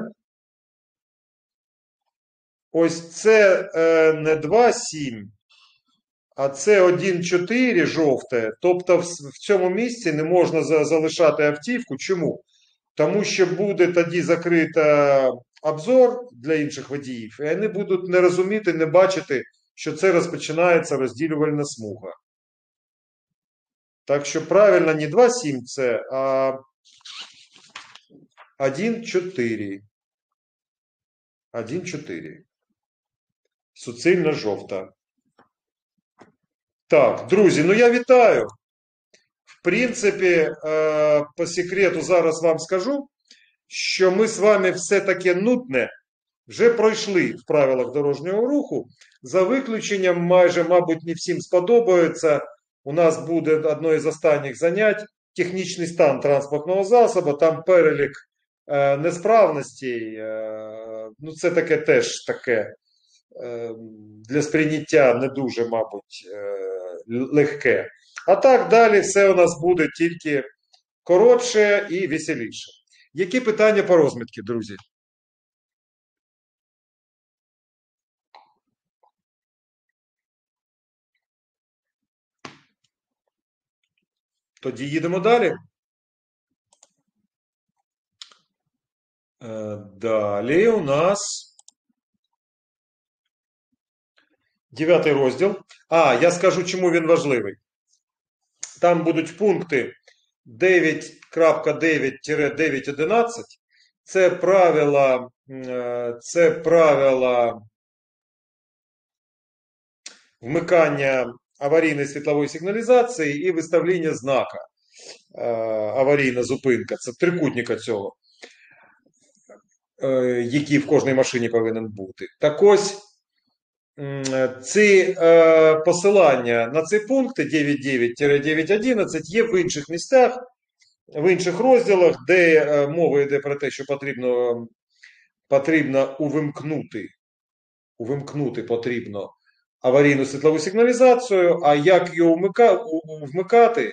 Ось це не 2.7, а це 1.4 жовте. Тобто в цьому місці не можна залишати автівку. Чому? Тому що буде тоді закрита обзор для інших водіїв, і вони будуть не розуміти, не бачити, що це розпочинається розділювальна смуга. Так що правильно не 2.7 це, а 1.4. 1.4. Суцільно жовта. Так, друзі, ну я вітаю. В принципі, по секрету зараз вам скажу, що ми з вами все таке нудне вже пройшли в правилах дорожнього руху. За виключенням, майже, мабуть, не всім сподобається. У нас буде одне із останніх занять – технічний стан транспортного засобу, там перелік несправностей. Ну, це таке теж таке для сприйняття не дуже, мабуть, легке. А так, далі все у нас буде тільки коротше і веселіше. Які питання по розмітці, друзі? Тоді їдемо далі. Далі у нас 9 розділ. Я скажу, чому він важливий. Там будуть пункти 9.9-9.11. Це правила вмикання аварійної світлової сигналізації і виставлення знака аварійна зупинка. Це трикутника цього, який в кожній машині повинен бути. Так ось, ці посилання на ці пункти 9.9-9.11 є в інших місцях, в інших розділах, де мова йде про те, що потрібно увімкнути потрібно аварійну світлову сигналізацію, а як її вмикати,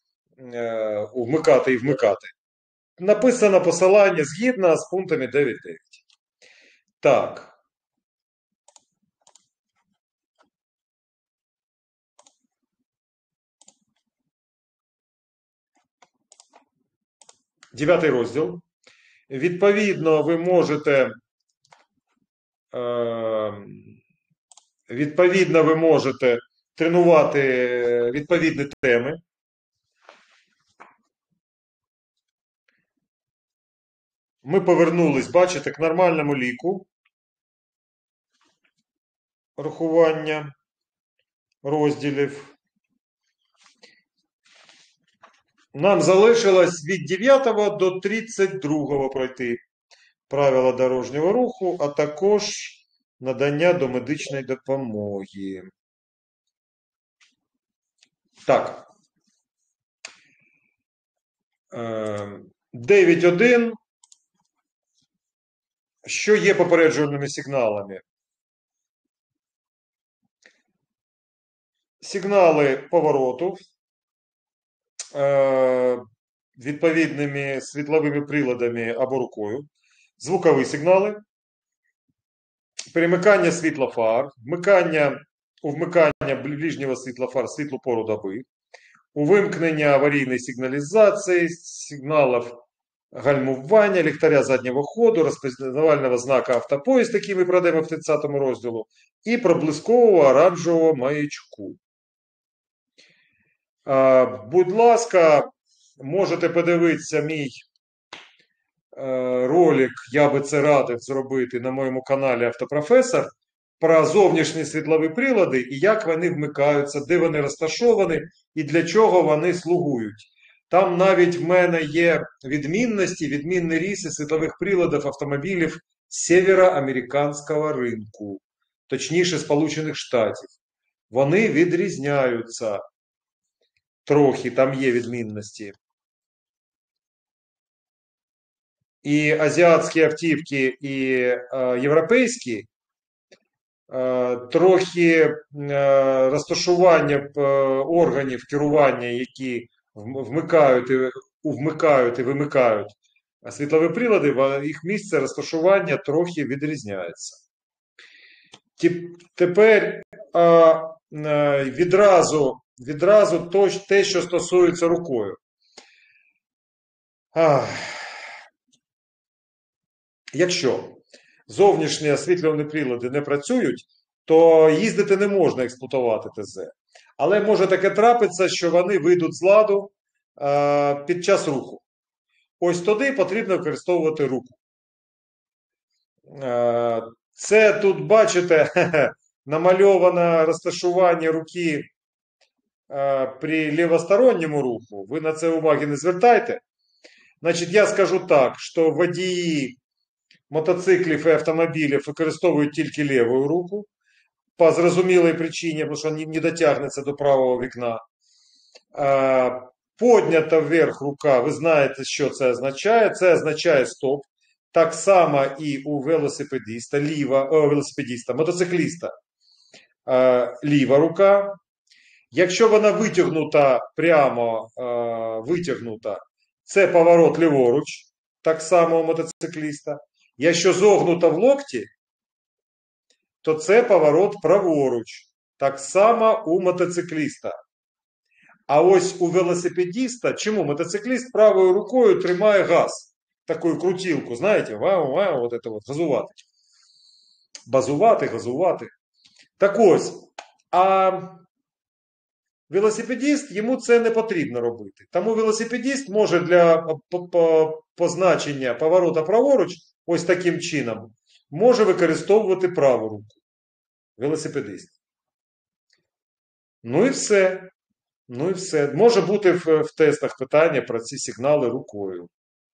написано посилання згідно з пунктами 9.9. Так. Дев'ятий розділ. Відповідно, ви можете тренувати відповідні теми. Ми повернулись, бачите, к нормальному ліку рахування розділів. Нам залишилось від 9 до 32 пройти правила дорожнього руху, а також надання домедичної допомоги. Так. 9.1. Що є попереджувальними сигналами? Сигнали повороту відповідними світловими приладами або рукою, звукові сигнали, перемикання світлофар, вмикання ближнього світлофар світлу пору доби, увімкнення аварійної сигналізації, сигналів гальмування, ліхтаря заднього ходу, розпізнавального знака автопоїзд, який ми пройдемо в 30 розділу, і проблискового оранжевого маячку. Будь ласка, можете подивитися мій ролик, я би це радив зробити на моєму каналі Автопрофесор, про зовнішні світлові прилади і як вони вмикаються, де вони розташовані і для чого вони слугують. Там навіть в мене є відмінні ріси світлових приладів автомобілів североамериканського ринку, точніше Сполучених Штатів. Вони відрізняються. Трохи, там є відмінності. І азіатські автівки, і європейські, трохи розташування органів керування, які вмикають і вимикають світлові прилади, їх місце розташування трохи відрізняється. Тепер відразу те, що стосується рукою. Якщо зовнішні освітлювальні прилади не працюють, то їздити не можна експлуатувати ТЗ. Але може таке трапитися, що вони вийдуть з ладу під час руху. Ось тоді потрібно використовувати руку. Це тут, бачите, намальоване розташування руки при лівосторонньому руху. Ви на це уваги не звертайте. Значить, я скажу так, що водії мотоциклів і автомобілів використовують тільки ліву руку, по зрозумілій причині, тому що не дотягнеться до правого вікна. Поднята вверх рука, ви знаєте, що це означає. Це означає стоп. Так само і у мотоцикліста ліва рука. Якщо вона витягнута, прямо витягнута, це поворот ліворуч, так само у мотоцикліста. Якщо зогнуто в локті, то це поворот праворуч, так само у мотоцикліста. А ось у велосипедиста, чому? Мотоцикліст правою рукою тримає газ, таку крутілку, знаєте, вау-вау, вот это вот, газувати. Базувати, газувати. Так ось, а велосипедист, йому це не потрібно робити. Тому велосипедист може для позначення поворота праворуч, ось таким чином, може використовувати праву руку. Велосипедист. Ну і все. Ну і все. Може бути в тестах питання про ці сигнали рукою.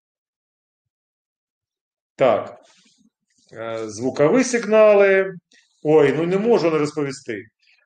Так. Звукові сигнали. Ой, ну не можу не розповісти.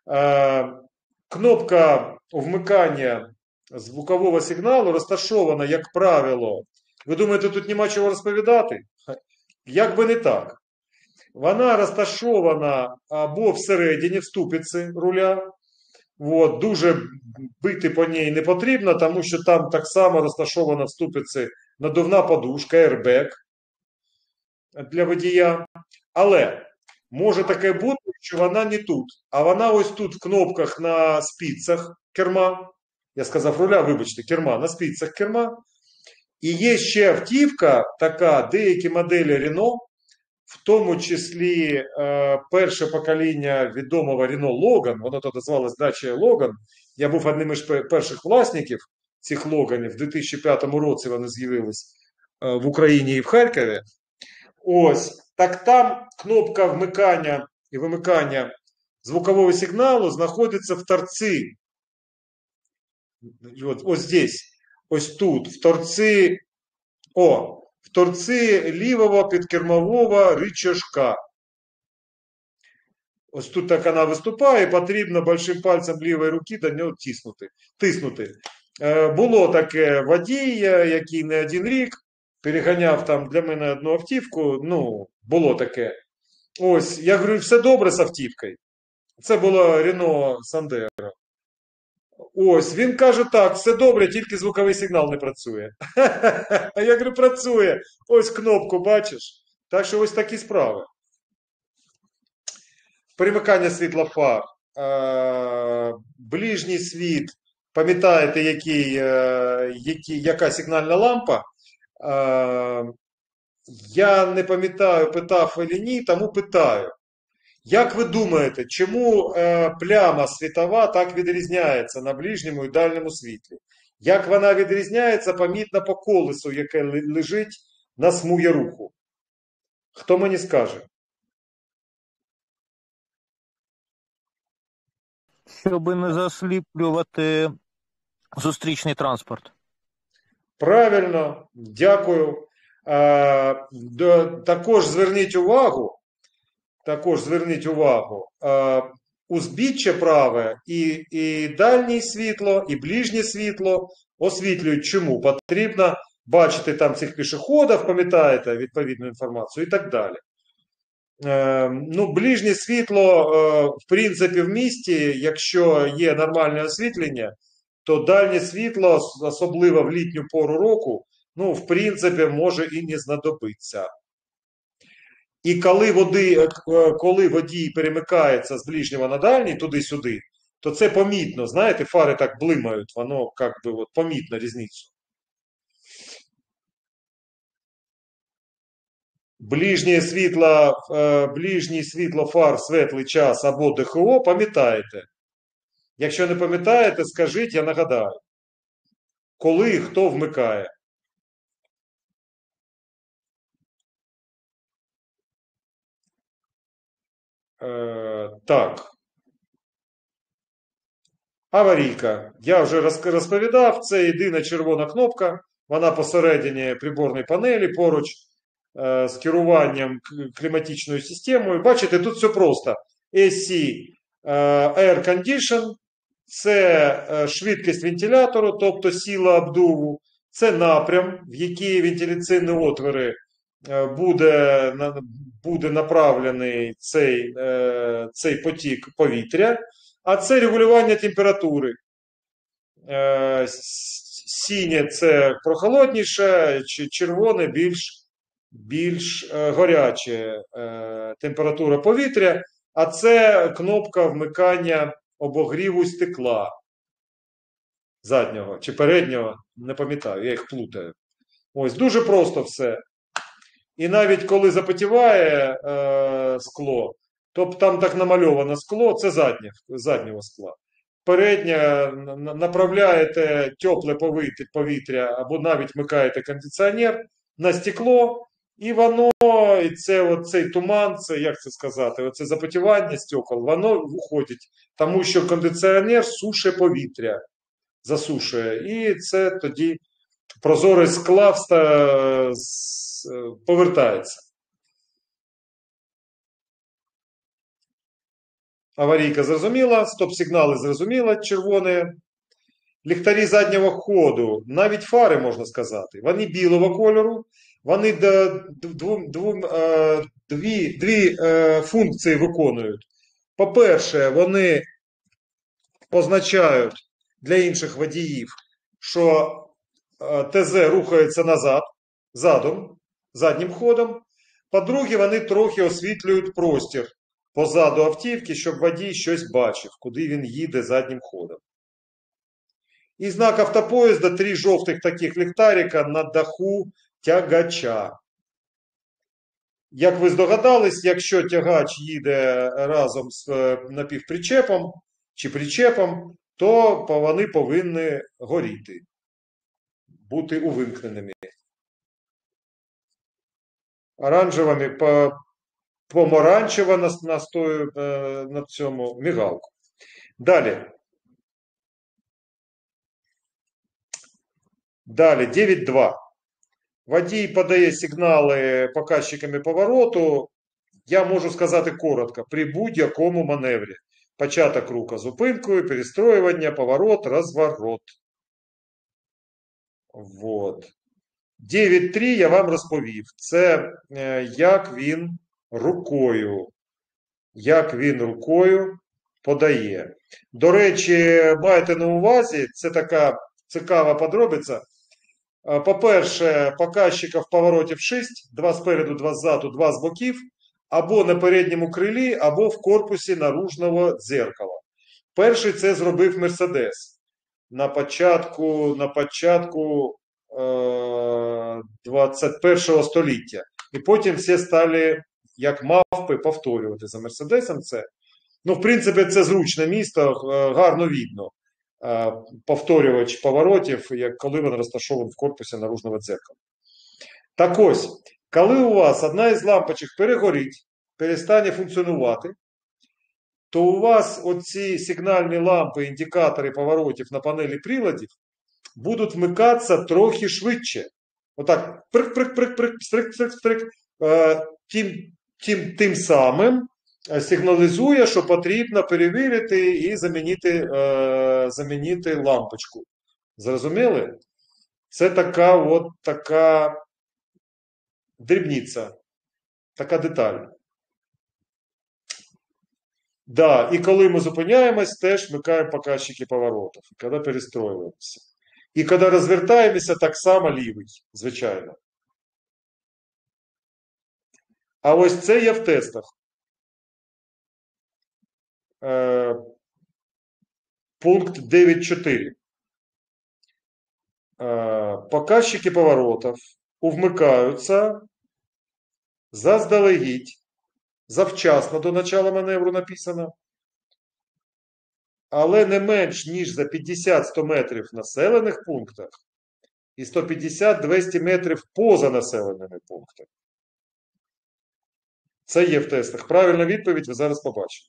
Кнопка вмикання звукового сигналу розташована, як правило. Ви думаєте, тут нема чого розповідати? Як би не так. Вона розташована або всередині, в ступиці руля. От, дуже бити по ній не потрібно, тому що там так само розташована в ступиці надувна подушка, airbag для водія. Але може таке бути, що вона не тут, а вона ось тут в кнопках на спицях керма. Я сказав руля, вибачте, керма, на спицях керма. І є ще автівка така, деякі моделі Renault, в тому числі перше покоління відомого Renault Logan, воно тоді звалось Dacia Logan. Я був одним із перших власників цих Loganів. В 2005 році вони з'явились в Україні і в Харкові. Ось, так там кнопка вмикання і вимикання звукового сигналу знаходиться в торці. Ось здесь, ось тут, в торці лівого підкермового рычажка. Ось тут так вона виступає, потрібно большим пальцем лівої руки до нього тиснути. Було таке водій, який не один рік переганяв там для мене одну автівку, ну, було таке. Ось, я говорю, все добре з автівкою. Це була Renault Sandero. Ось, він каже так, все добре, тільки звуковий сигнал не працює. А я говорю, працює. Ось кнопку, бачиш? Так що ось такі справи. Перемикання світла фар. Ближній світ. Пам'ятаєте, яка сигнальна лампа? Я не пам'ятаю, питав чи ні, тому питаю. Як ви думаєте, чому пляма світова так відрізняється на ближньому і дальньому світлі? Як вона відрізняється, помітно по колесу, яке лежить на смузі руху? Хто мені скаже? Щоб не засліплювати зустрічний транспорт. Правильно, дякую. Також зверніть увагу, узбіччя праве і дальнє світло, і ближнє світло освітлюють. Чому? Потрібно бачити там цих пішоходів, пам'ятаєте, відповідну інформацію і так далі. Ну, ближнє світло, в принципі, в місті, якщо є нормальне освітлення, то дальнє світло, особливо в літню пору року, ну, в принципі, може і не знадобиться. І коли водій перемикається з ближнього на дальній, туди-сюди, то це помітно, знаєте, фари так блимають, воно як би от, помітно різницю. Ближнє світло фар, світлий час або ДХО, пам'ятаєте. Якщо не пам'ятаєте, скажіть, я нагадаю. Коли і хто вмикає. Так. Аварійка. Я вже розповідав, це єдина червона кнопка. Вона посередині приборної панелі, поруч з керуванням кліматичною системою. Бачите, тут все просто. AC Air Condition, це швидкість вентилятору, тобто сила обдуву, це напрям, в який вентиляційні отвори буде направлений цей потік повітря, а це регулювання температури синє це прохолодніше, червоне більш горяче температура повітря, а це кнопка вмикання обогріву стекла заднього чи переднього, не пам'ятаю, я їх плутаю. Ось, дуже просто все. І навіть коли запотіває скло, то там так намальовано скло, це заднього скла. Переднє направляєте тепле повітря або навіть вмикаєте кондиціонер на стекло, і воно, і цей туман, це, як це сказати, оце запотівання стекол, воно виходить, тому що кондиціонер сушить повітря, засушує, і це тоді прозорість скла повертається. Аварійка зрозуміла, стоп-сигнали зрозуміла, червоні. Ліхтарі заднього ходу, навіть фари, можна сказати, вони білого кольору, вони дві функції виконують. По-перше, вони означають для інших водіїв, що ТЗ рухається заднім ходом. По-друге, вони трохи освітлюють простір позаду автівки, щоб водій щось бачив, куди він їде заднім ходом. І знак автопоїзда, 3 жовтих таких ліхтарика на даху тягача. Як ви здогадались, якщо тягач їде разом з напівпричепом чи причепом, то вони повинні горіти, бути увімкненими. Оранжевими, помаранчево настою на цьому мігалку. Далі. Далі, 9.2. Водій подає сигнали показчиками повороту. Я можу сказати коротко, при будь-якому маневрі. Початок руху зупинкою, перестроювання, поворот, розворот. Вот. 9.3 я вам розповів. Це як він рукою подає. До речі, майте на увазі, це така цікава подробиця. По-перше, показчиків поворотів 6, 2 спереду, 2 ззаду, 2 з боків, або на передньому крилі, або в корпусі наружного дзеркала. Перший це зробив Мерседес на початку 21 століття. І потім всі стали, як мавпи, повторювати за Мерседесом це. Ну, в принципі, це зручне місто, гарно видно. Повторювач поворотів, як коли він розташований в корпусі наружного дзеркала. Так ось, коли у вас одна із лампочок перегорить, перестане функціонувати, то у вас оці сигнальні лампи, індикатори поворотів на панелі приладів будуть вмикатися трохи швидше. Отак, прик-прик-прик-прик, стрик-стрик-стрик. Тим самим сигналізує, що потрібно перевірити і замінити лампочку. Зрозуміли? Це така дрібниця, така деталь. Да, і коли ми зупиняємось, теж вмикаємо показчики поворотів, коли перестроюємося. І коли розвертаємося, так само лівий, звичайно. А ось це є в тестах. Пункт 9.4. Показчики поворотів вмикаються заздалегідь, завчасно до начала маневру написано, але не менш, ніж за 50-100 метрів в населених пунктах і 150-200 метрів поза населеними пунктами. Це є в тестах. Правильна відповідь ви зараз побачите.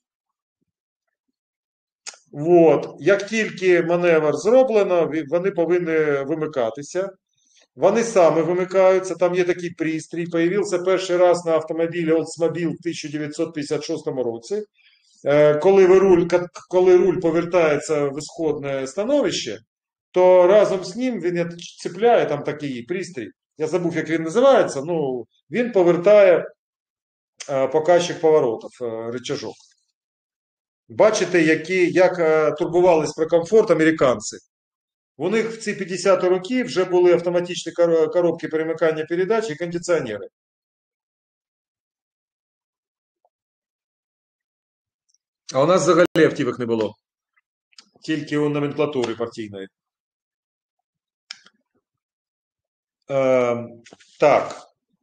От. Як тільки маневр зроблено, вони повинні вимикатися. Вони саме вимикаються. Там є такий пристрій. Появився перший раз на автомобілі Oldsmobile в 1956 році. Коли руль повертається в ісходне становище, то разом з ним він цепляє, там такий пристрій. Я забув, як він називається. Ну, він повертає показчик поворотів, рычажок. Бачите, як турбувались про комфорт американці. У них в ці 50 роки вже були автоматичні коробки перемикання передач і кондиціонери. А у нас взагалі автівок не було. Тільки у номенклатури партійної. Так.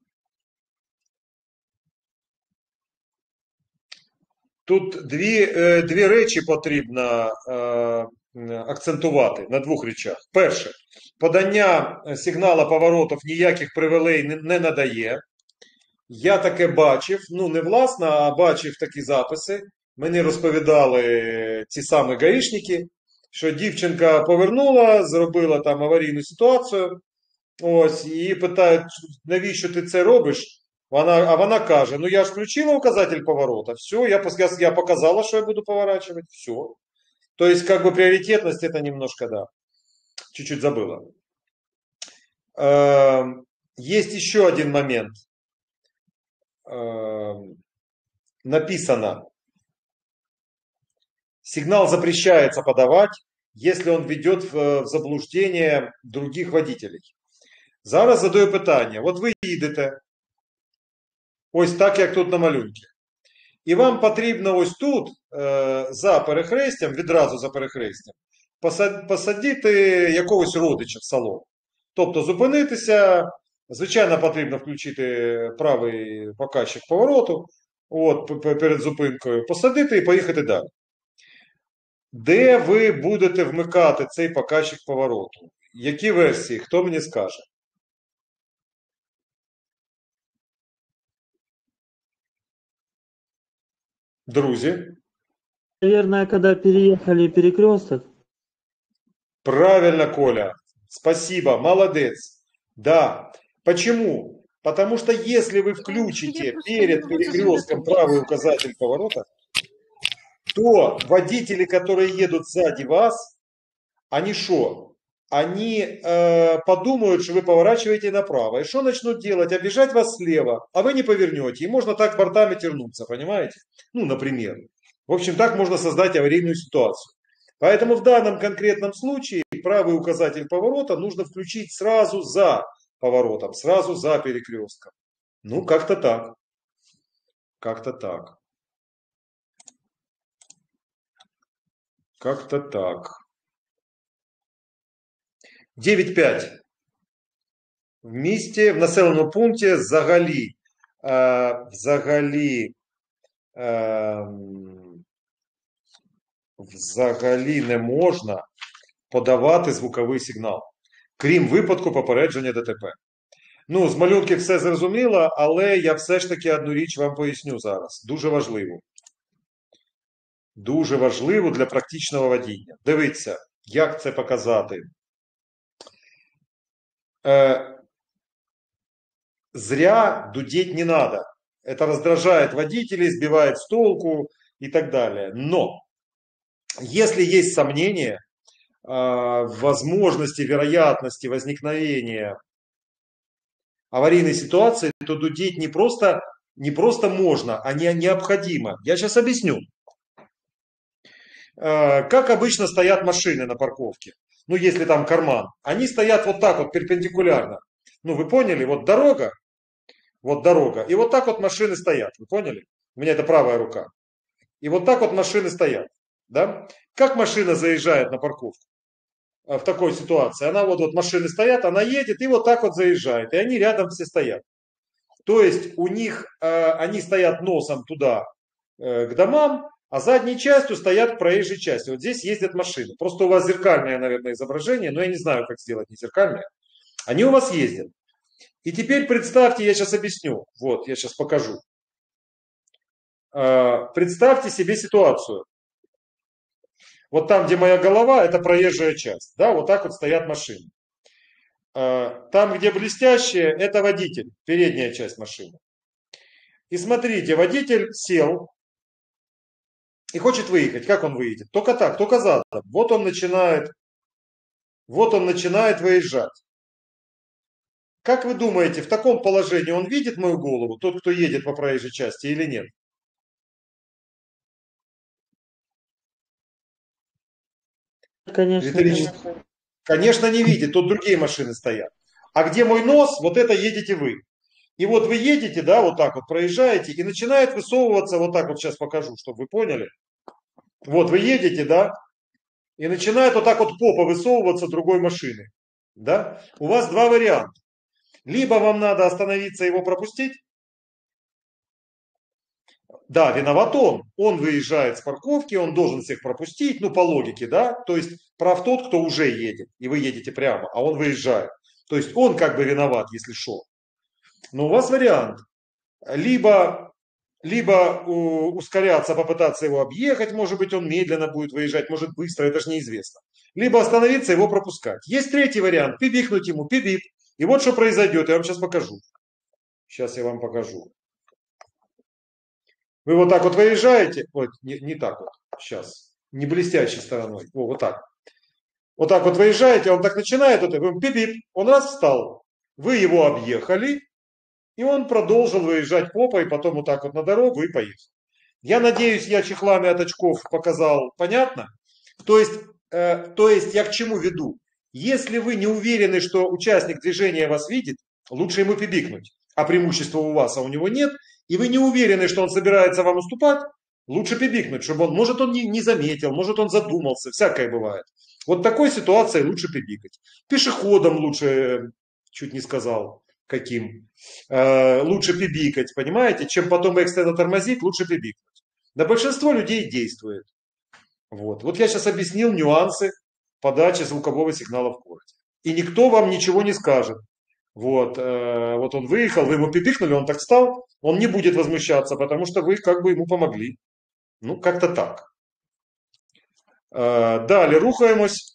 Тут дві речі потрібно акцентувати на двох речах. Перше, подання сигналу поворотів ніяких привілей не надає. Я таке бачив, ну не власно, а бачив такі записи. Мені розповідали ці самі гаїшники, що дівчинка повернула, зробила там аварійну ситуацію. Ось, і питають, навіщо ти це робиш? А вона каже, ну я ж включила указатель поворота, все, я показала, что я буду поворачивать, все. То есть, как бы приоритетность это немножко, да, чуть-чуть забыла. Есть еще один момент. Написано, сигнал запрещается подавать, если он ведет в заблуждение других водителей. Зараз задаю питання. От ви їдете, ось так, як тут на малюнці. І вам потрібно ось тут, за перехрестям, відразу за перехрестям, посадити якогось родича в салон. Тобто зупинитися, звичайно, потрібно включити правий показчик повороту, от, перед зупинкою, посадити і поїхати далі. Де ви будете вмикати цей показчик повороту? Які версії? Хто мені скаже? Друзі. Наверное, когда переехали перекресток. Правильно, Коля. Спасибо, молодец. Да. Почему? Потому что если вы включите перед перекрестком правый указатель поворота, то водители, которые едут сзади вас, они что? Они подумают, что вы поворачиваете направо. И что начнут делать? Обижать вас слева, а вы не повернете. И можно так бортами тернуться, понимаете? Ну, например. В общем, так можно создать аварийную ситуацию. Поэтому в данном конкретном случае правый указатель поворота нужно включить сразу за поворотом, сразу за перекрестком. Ну, как-то так. Как-то так. Как-то так. 9.5. В місті, в населеному пункті взагалі не можна подавати звуковий сигнал, крім випадку попередження ДТП. Ну, з малюнки все зрозуміло, але я все ж таки одну річ вам поясню зараз. Дуже важливо. Дуже важливо для практичного водіння. Дивіться, як це показати. Зря дудеть не надо. Это раздражает водителей, сбивает с толку и так далее. Но если есть сомнения в возможности, вероятности возникновения аварийной ситуации, то дудеть не просто можно, а необходимо. Я сейчас объясню. Как обычно стоят машины на парковке. Ну, если там карман. Они стоят вот так вот перпендикулярно. Ну, вы поняли? Вот дорога. И вот так вот машины стоят. Вы поняли? У меня это правая рука. И вот так вот машины стоят. Да? Как машина заезжает на парковку? В такой ситуации. Она вот машины стоят, она едет и вот так вот заезжает. И они рядом все стоят. То есть у них, они стоят носом туда к домам, а задней частью стоят к проезжей части. Вот здесь ездят машины. Просто у вас зеркальное, наверное, изображение, но я не знаю, как сделать не зеркальное. Они у вас ездят. И теперь представьте, я сейчас объясню. Вот, я сейчас покажу. Представьте себе ситуацию. Вот там, где моя голова, это проезжая часть. Да, вот так вот стоят машины. Там, где блестящие, это водитель, передняя часть машины. И смотрите, водитель сел и хочет выехать. Как он выедет? Только так, только задом. Вот он начинает выезжать. Как вы думаете, в таком положении он видит мою голову, тот, кто едет по проезжей части, или нет? Конечно, Риторический, нет. Конечно, не видит, тут другие машины стоят. А где мой нос, вот это едете вы. И вот вы едете, да, вот так вот проезжаете, и начинает высовываться, вот так вот сейчас покажу, чтобы вы поняли. Вот вы едете, да, и начинает вот так вот попа высовываться другой машины. Да? У вас два варианта. Либо вам надо остановиться и его пропустить. Да, виноват он. Он выезжает с парковки, он должен всех пропустить, ну по логике, да. То есть прав тот, кто уже едет, и вы едете прямо, а он выезжает. То есть он как бы виноват, если что. Но у вас вариант. Либо ускоряться, попытаться его объехать, может быть, он медленно будет выезжать, может быстро, это же неизвестно. Либо остановиться, его пропускать. Есть третий вариант, пибикнуть ему, пибип. И вот что произойдет, я вам сейчас покажу. Сейчас я вам покажу. Вы вот так вот выезжаете, вот не так вот, сейчас, не блестящей стороной, вот так. Вот так вот выезжаете, он так начинает, вот, вы пип-пип, он раз встал, вы его объехали, и он продолжил выезжать попой, потом вот так вот на дорогу и поехал. Я надеюсь, я чехлами от очков показал, понятно? То есть я к чему веду? Если вы не уверены, что участник движения вас видит, лучше ему пибикнуть, а преимущества у вас, а у него нет, и вы не уверены, что он собирается вам уступать, лучше пибикнуть, чтобы он, может, он не заметил, может, он задумался, всякое бывает. Вот в такой ситуации лучше пибикать. Пешеходам лучше, чуть не сказал, каким, лучше пибикать, понимаете, чем потом экстренно тормозить, лучше пибикнуть. Да большинство людей действует. Вот я сейчас объяснил нюансы подачи звукового сигнала в городе. И никто вам ничего не скажет. Вот он выехал, вы ему пипикнули, он так встал, он не будет возмущаться, потому что вы как бы ему помогли. Ну, как-то так. Далі рухаємось.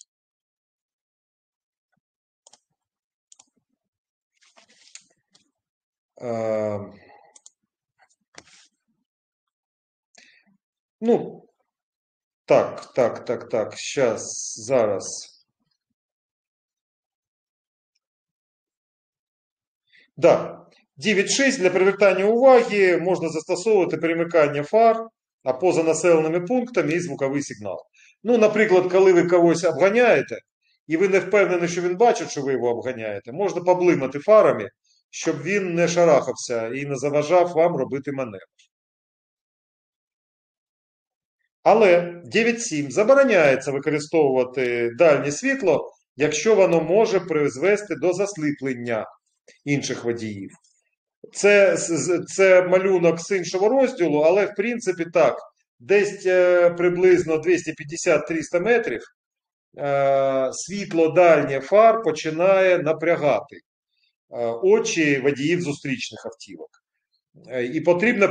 Ну, так, зараз. Да, 9.6 для привертання уваги можна застосовувати перемикання фар, а поза населеними пунктами і звуковий сигнал. Ну, наприклад, коли ви когось обганяєте, і ви не впевнені, що він бачить, що ви його обганяєте, можна поблимати фарами, щоб він не шарахався і не заважав вам робити маневр. Але 9.7 забороняється використовувати дальнє світло, якщо воно може призвести до засліплення інших водіїв. Це малюнок з іншого розділу, але в принципі так, десь приблизно 250-300 метрів світло дальнє фар починає напрягати очі водіїв зустрічних автівок. І потрібно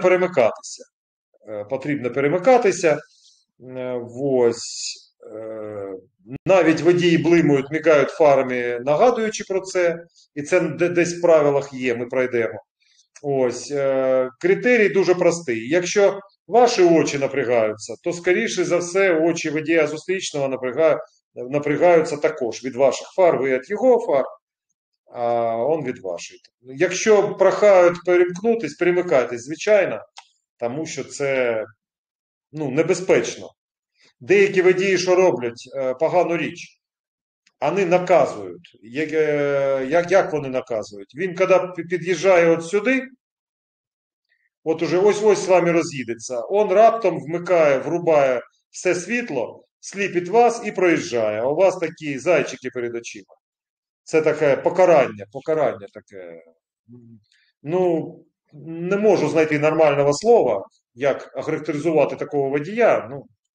перемикатися. Ось. Навіть водії блимають, мігають фарами, нагадуючи про це. І це десь в правилах є, ми пройдемо. Ось. Критерій дуже простий. Якщо ваші очі напрягаються, то, скоріше за все, очі водія зустрічного напрягаються також від ваших фар, ви від його фар, а він від вашої. Якщо прохають перемкнутись, перемикайтесь, звичайно, тому що це небезпечно. Деякі водії, що роблять погану річ, вони наказують. Як вони наказують? Він, коли під'їжджає от сюди, от уже ось з вами роз'їдеться, він раптом вмикає, врубає все світло, сліпить вас і проїжджає. А у вас такі зайчики перед очима. Це таке покарання таке. Ну, не можу знайти нормального слова, як охарактеризувати такого водія.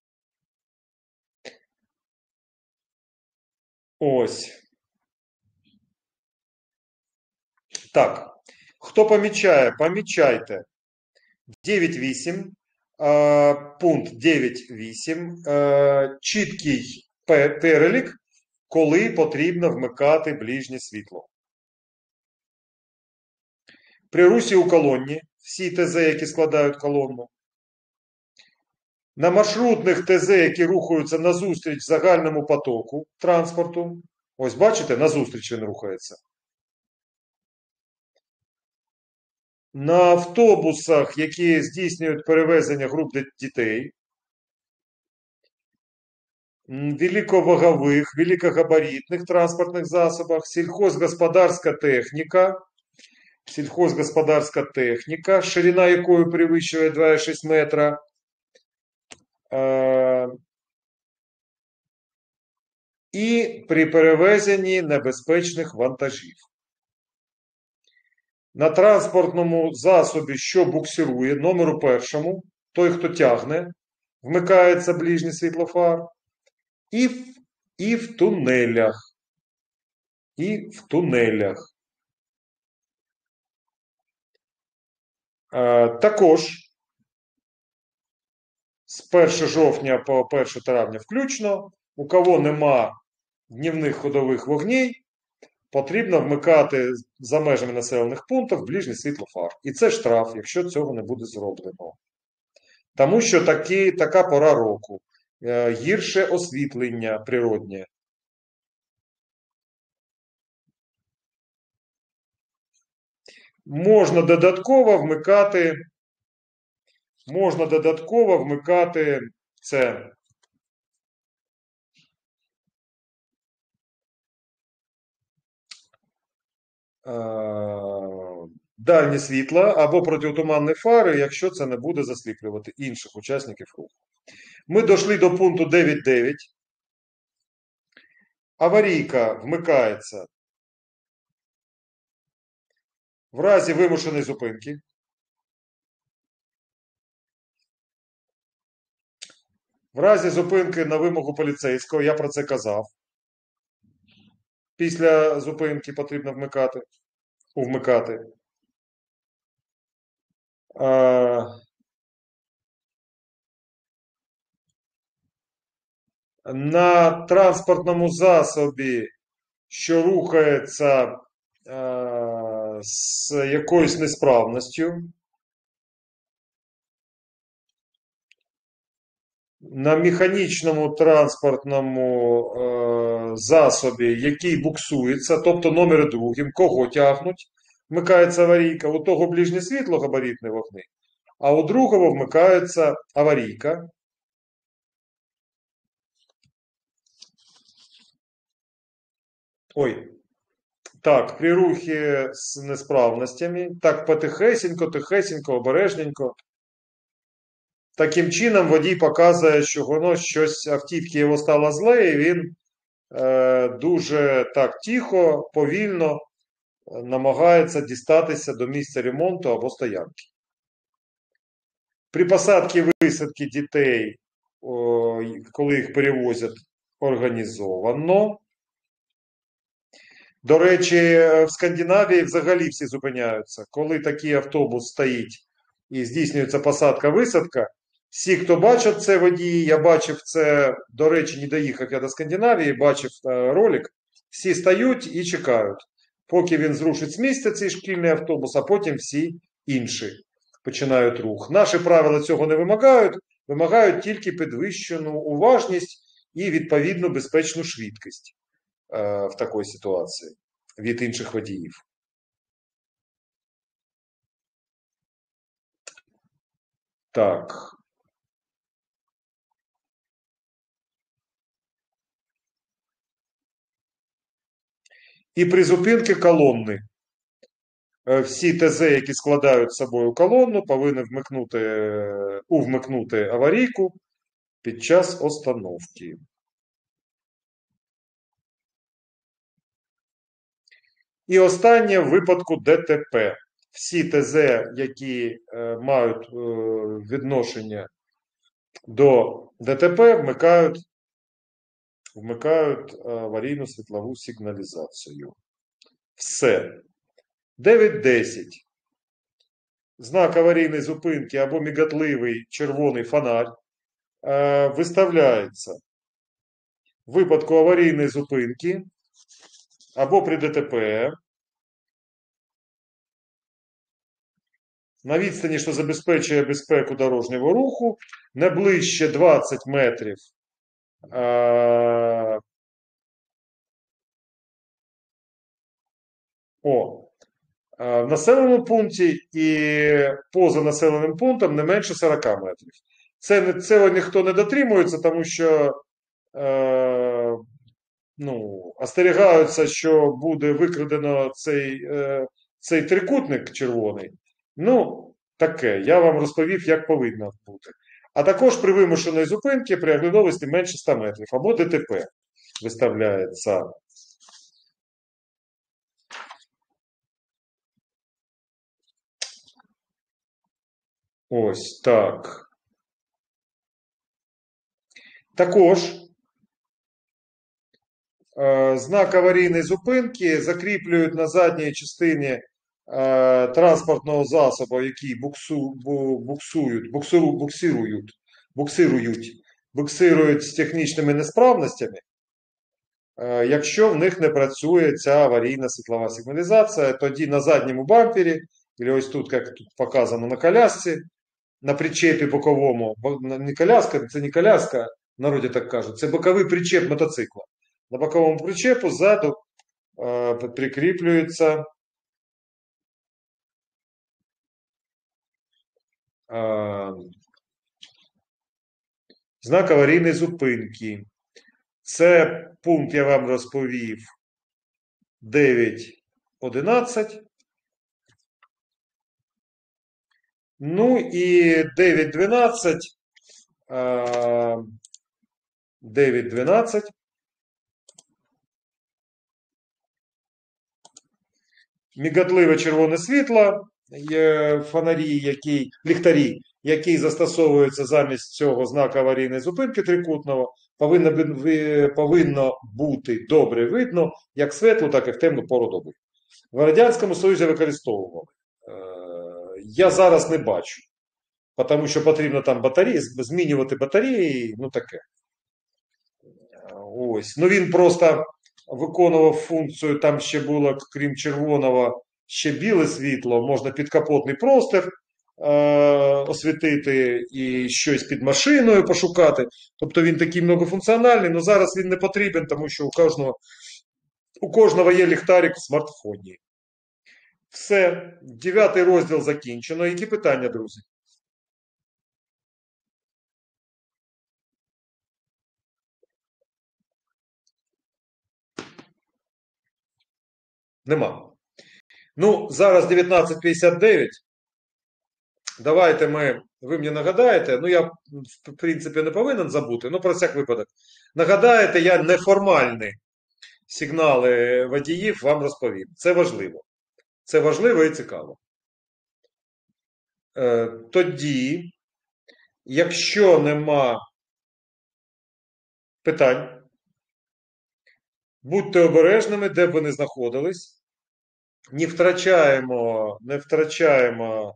Ось. Так. Хто помічає, помічайте. 9.8, пункт 9.8, чіткий перелік, коли потрібно вмикати ближнє світло. При русі у колонні, всі ТЗ, які складають колонну. На маршрутних ТЗ, які рухаються назустріч загальному потоку транспорту. Ось бачите, назустріч він рухається. На автобусах, які здійснюють перевезення груп дітей. великовагових, великогабаритних транспортних засобах, сільхозгосподарська техніка, ширина якої перевищує 2,6 метра, і при перевезенні небезпечних вантажів. На транспортному засобі, що буксирує, номеру першому, той, хто тягне, вмикається ближній світлофар, і в тунелях. Також з 1 жовтня по 1 травня включно, у кого нема днівних ходових вогнів, потрібно вмикати за межами населених пунктів ближній світлофар. І це штраф, якщо цього не буде зроблено. Тому що така пора року. Гірше освітлення природнє. Можна додатково вмикати це. Дальні світла або протитуманні фари, якщо це не буде засліплювати інших учасників руху. Ми дійшли до пункту 9.9. Аварійка вмикається в разі вимушеної зупинки. В разі зупинки на вимогу поліцейського, я про це казав. Після зупинки потрібно вмикати. На транспортному засобі, що рухається з якоюсь несправністю, на механічному транспортному засобі, який буксується, тобто номер другим, кого тягнуть, вмикається аварійка, у того ближнє світло габаритні вогни, а у другого вмикається аварійка. Так, при рухі з несправностями, так тихесенько, обережненько. Таким чином водій показує, що воно щось, автівки його стало зле, і він дуже так тихо, повільно намагається дістатися до місця ремонту або стоянки. При посадці висадці дітей, коли їх перевозять організовано. До речі, в Скандинавії взагалі всі зупиняються. Коли такий автобус стоїть і здійснюється посадка-висадка, всі, хто бачать це водії, я бачив це, до речі, не доїхав я до Скандинавії, бачив ролик, всі стають і чекають, поки він зрушить з місця цей шкільний автобус, а потім всі інші починають рух. Наші правила цього не вимагають тільки підвищену уважність і відповідну безпечну швидкість в такій ситуації від інших водіїв. Так. І при зупинці колонни. Всі ТЗ, які складають з собою колонну, повинні вмикнути аварійку під час остановки. І останнє в випадку ДТП. Всі ТЗ, які мають відношення до ДТП, вмикають аварійну світлову сигналізацію. Все. 9.10. Знак аварійної зупинки або миготливий червоний фонарь виставляється в випадку аварійної зупинки або при ДТП на відстані, що забезпечує безпеку дорожнього руху, не ближче 20 метрів в населеному пункті і поза населеним пунктом не менше 40 метрів. Це ніхто не дотримується, тому що остерігаються, що буде викрадено цей трикутник червоний. Ну, таке, я вам розповів, як повинно бути. А також при вимушеної зупинці при оглядовості менше 100 метрів або ДТП виставляється. Ось так. Також знак аварійної зупинки закріплюють на задній частині транспортного засобу, який буксирують з технічними несправностями, якщо в них не працює ця аварійна світлова сигналізація, тоді на задньому бампері, або ось тут, як тут показано на колясці, на причепі боковому, не коляска, це не коляска, в народі так кажуть, це боковий причеп мотоцикла. На боковому причепу ззаду прикріплюється знак аварійної зупинки. Це пункт, я вам розповів, 9.11. Ну і 9.12. Мігатливе червоне світло, ліхтарі, які застосовуються замість цього знака аварійної зупинки трикутного, повинно бути добре видно як світлу, так і в темну пору доби. В Радянському Союзі використовували. Я зараз не бачу, тому що потрібно там змінювати батареї, ну таке. Ось. Ну він просто виконував функцію, там ще було, крім червоного, ще біле світло, можна підкапотний простір освітити і щось під машиною пошукати. Тобто він такий многофункціональний, але зараз він не потрібен, тому що у кожного є ліхтарик в смартфоні. Все, 9 розділ закінчено. Які питання, друзі? Нема. Ну, зараз 19:59. Давайте ви мені нагадаєте, ну я, в принципі, не повинен забути, ну про всяк випадок. Нагадаєте, я неформальні сигнали водіїв вам розповім. Це важливо. Це важливо і цікаво. Тоді, якщо нема питань, будьте обережними, де б ви не знаходились. Не втрачаємо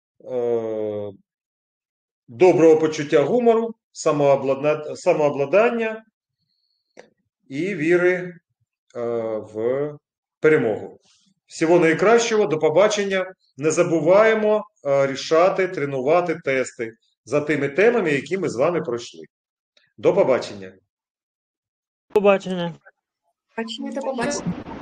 доброго почуття гумору, самообладання і віри в перемогу. Всього найкращого, до побачення. Не забуваємо рішати, тренувати тести за тими темами, які ми з вами пройшли. До побачення. Побачення. До побачення.